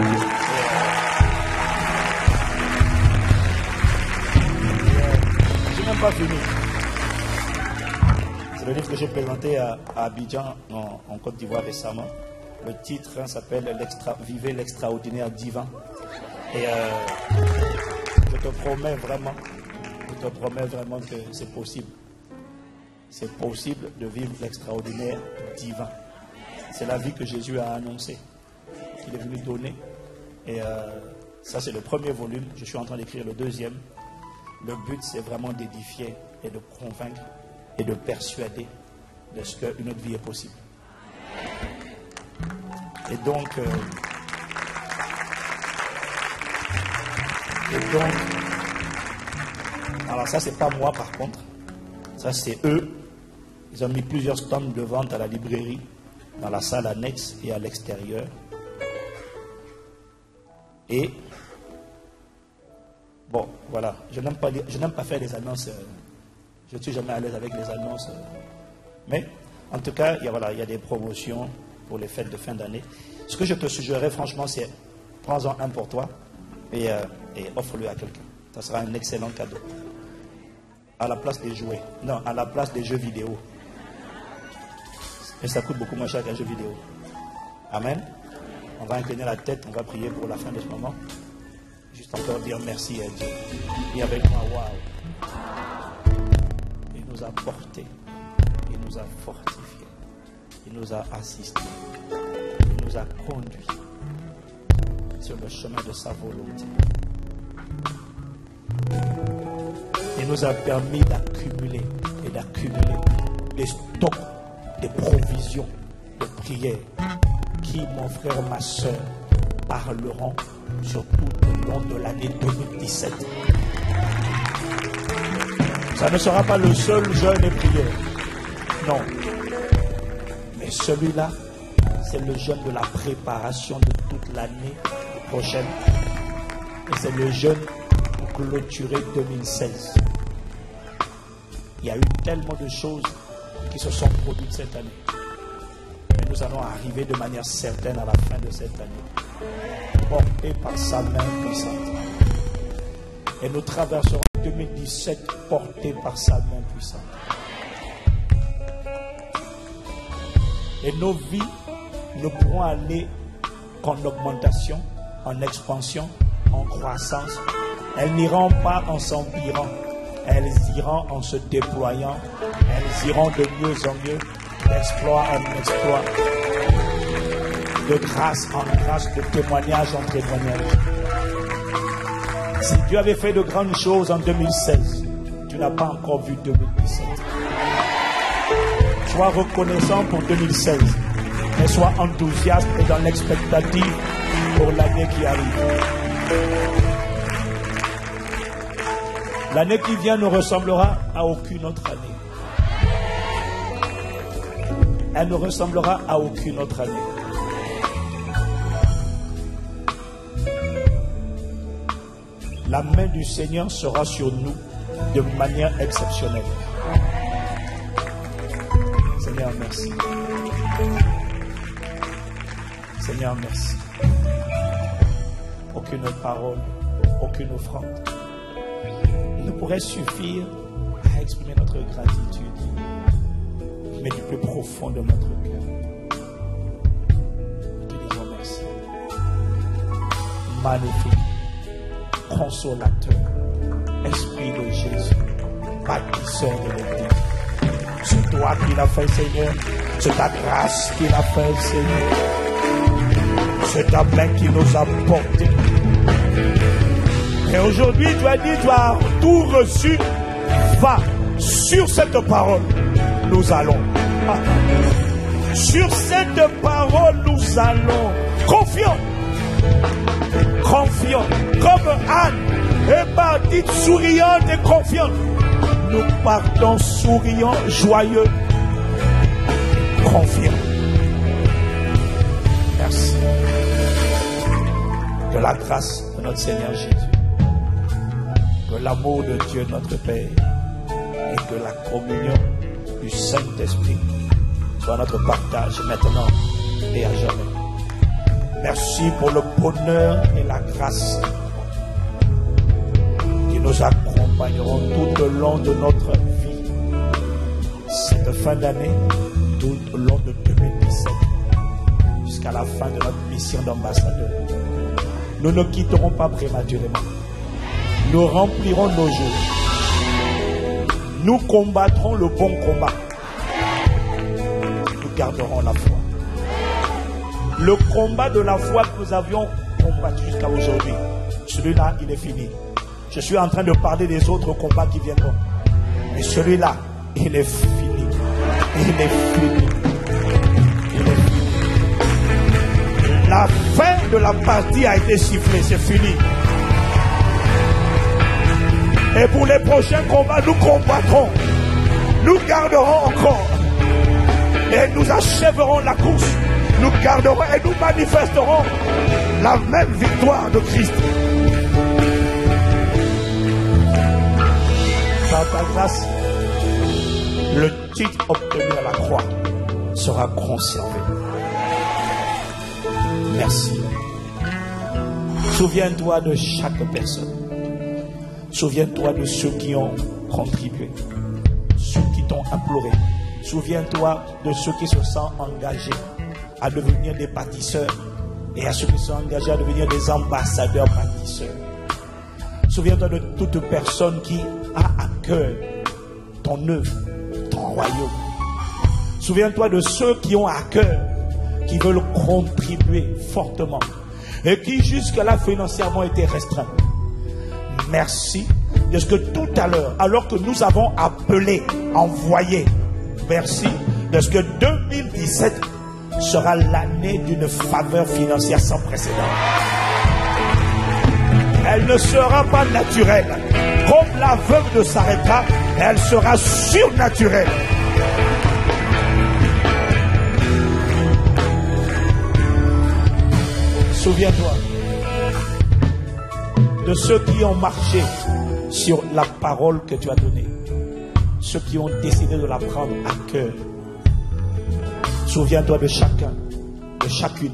Je n'ai même pas fini. C'est le livre que j'ai présenté à Abidjan, en Côte d'Ivoire récemment. Le titre s'appelle Vivez l'extraordinaire divin. Et je te promets vraiment que c'est possible. C'est possible de vivre l'extraordinaire divin. C'est la vie que Jésus a annoncée, qu'il est venu donner. Et ça, c'est le premier volume. Je suis en train d'écrire le deuxième. Le but, c'est vraiment d'édifier et de convaincre et de persuader de ce qu'une autre vie est possible. Et donc, alors ça, c'est pas moi par contre. Ça, c'est eux. Ils ont mis plusieurs stands de vente à la librairie, dans la salle annexe et à l'extérieur. Et, bon, voilà, je n'aime pas faire des annonces. Je ne suis jamais à l'aise avec les annonces. Mais, en tout cas, il y a des promotions pour les fêtes de fin d'année. Ce que je te suggérerais, franchement, c'est prends-en un pour toi et offre-le à quelqu'un. Ça sera un excellent cadeau. À la place des jouets. Non, à la place des jeux vidéo. Et ça coûte beaucoup moins cher qu'un jeu vidéo. Amen. On va incliner la tête, on va prier pour la fin de ce moment. Juste encore dire merci à Dieu. Et avec moi, waouh. Il nous a portés. Il nous a fortifiés. Il nous a assistés. Il nous a conduits sur le chemin de sa volonté. Il nous a permis d'accumuler des stocks, des provisions, de prières qui, mon frère, ma soeur, parleront sur tout le long de l'année 2017. Ça ne sera pas le seul jeûne et prière. Non. Mais celui-là, c'est le jeûne de la préparation de toute l'année prochaine. Et c'est le jeûne pour clôturer 2016. Il y a eu tellement de choses qui se sont produites cette année. Mais nous allons arriver de manière certaine à la fin de cette année, portés par sa main puissante. Et nous traverserons 2017 portés par sa main puissante. Et nos vies ne pourront aller qu'en augmentation, en expansion, en croissance. Elles n'iront pas en s'empirant. Elles iront en se déployant. Elles iront de mieux en mieux, d'exploit en exploit, de grâce en grâce, de témoignage en témoignage. Si Dieu avait fait de grandes choses en 2016, tu n'as pas encore vu 2017. Sois reconnaissant pour 2016, mais sois enthousiaste et dans l'expectative pour l'année qui arrive. L'année qui vient ne ressemblera à aucune autre année. Elle ne ressemblera à aucune autre année. La main du Seigneur sera sur nous de manière exceptionnelle. Seigneur, merci. Seigneur, merci. Aucune parole, aucune offrande ne pourrait suffire à exprimer notre gratitude. mais du plus profond de notre cœur. Nous te disons merci. Magnifique, consolateur, Esprit de Jésus, bâtisseur de l'éternel. C'est toi qui l'as fait, Seigneur. C'est ta grâce qui l'a fait, Seigneur. C'est ta main qui nous a portés. Et aujourd'hui, tu as dit, tu as tout reçu. Va sur cette parole. Nous allons. Sur cette parole, nous allons. Confiants. Confiants. Comme Anne est partie souriante et confiante. Nous partons souriants, joyeux, confiants. Merci. Que la grâce de notre Seigneur Jésus, que l'amour de Dieu notre Père et que la communion du Saint-Esprit soit notre partage maintenant et à jamais. Merci pour le bonheur et la grâce qui nous accompagneront tout au long de notre vie. Cette fin d'année, tout au long de 2017, jusqu'à la fin de notre mission d'ambassadeur. Nous ne quitterons pas prématurément. Nous remplirons nos jours. Nous combattrons le bon combat. Nous garderons la foi. Le combat de la foi que nous avions combattu jusqu'à aujourd'hui, celui-là, il est fini. Je suis en train de parler des autres combats qui viendront. Mais celui-là, il est fini. Il est fini. Il est fini. La fin de la partie a été sifflée. C'est fini. Et pour les prochains combats, nous combattrons. Nous garderons encore. Et nous achèverons la course. Nous garderons et nous manifesterons la même victoire de Christ. Par ta grâce, le titre obtenu à la croix sera conservé. Merci. Souviens-toi de chaque personne. Souviens-toi de ceux qui ont contribué, ceux qui t'ont imploré. Souviens-toi de ceux qui se sont engagés à devenir des bâtisseurs et à ceux qui sont engagés à devenir des ambassadeurs bâtisseurs. Souviens-toi de toute personne qui a à cœur ton œuvre, ton royaume. Souviens-toi de ceux qui ont à cœur, qui veulent contribuer fortement et qui jusque-là financièrement étaient restreints. Merci de ce que tout à l'heure, alors que nous avons appelé, envoyé, merci de ce que 2017 sera l'année d'une faveur financière sans précédent. Elle ne sera pas naturelle. Comme la veuve de Sarepta, elle sera surnaturelle. Souviens-toi de ceux qui ont marché sur la parole que tu as donnée. Ceux qui ont décidé de la prendre à cœur. Souviens-toi de chacun, de chacune,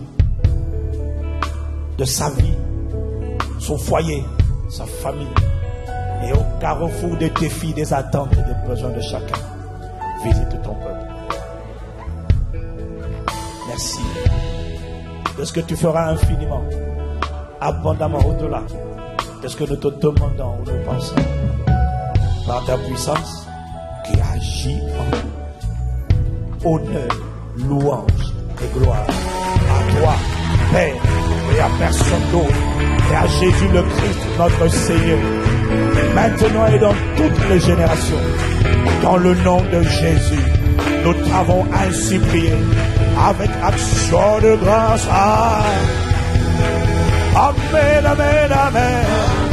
de sa vie, son foyer, sa famille, et au carrefour des défis, des attentes et des besoins de chacun. Visite ton peuple. Merci de ce que tu feras infiniment, abondamment au-delà de ce que nous te demandons ou nous pensons, par ta puissance qui agit en nous. Honneur, louange et gloire à toi, Père, et à personne d'autre, et à Jésus le Christ, notre Seigneur, maintenant et dans toutes les générations. Dans le nom de Jésus, nous t'avons ainsi prié avec action de grâce. Amen, amen, amen.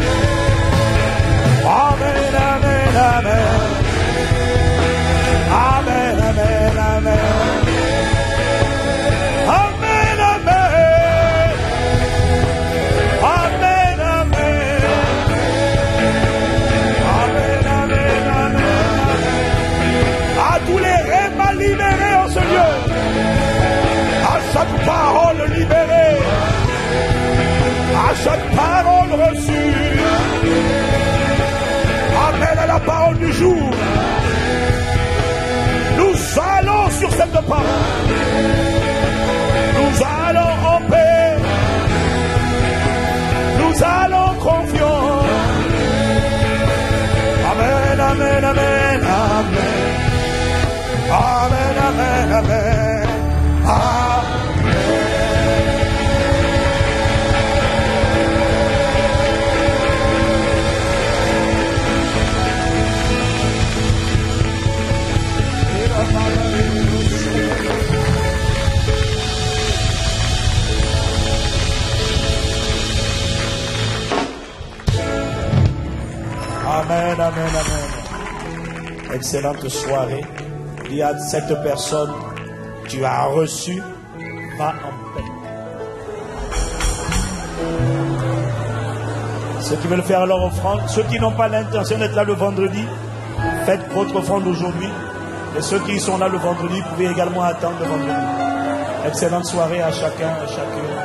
Amen, amen, amen. Amen, amen, amen. Amen, amen. Amen, amen. Amen, amen, amen. À tous les rêves libérés en ce lieu. À chaque parole libérée. À chaque parole reçue. Amen à la parole du jour. Nous allons parole. Nous allons en paix. Nous allons confiance. Amen, amen, amen, amen. Amen, amen, amen. Amen. Amen, amen, amen. Excellente soirée. Dis à cette personne, tu as reçu, va en paix. Ceux qui veulent faire leur offrande, ceux qui n'ont pas l'intention d'être là le vendredi, faites votre offrande aujourd'hui. Et ceux qui sont là le vendredi, vous pouvez également attendre le vendredi. Excellente soirée à chacun et chacune.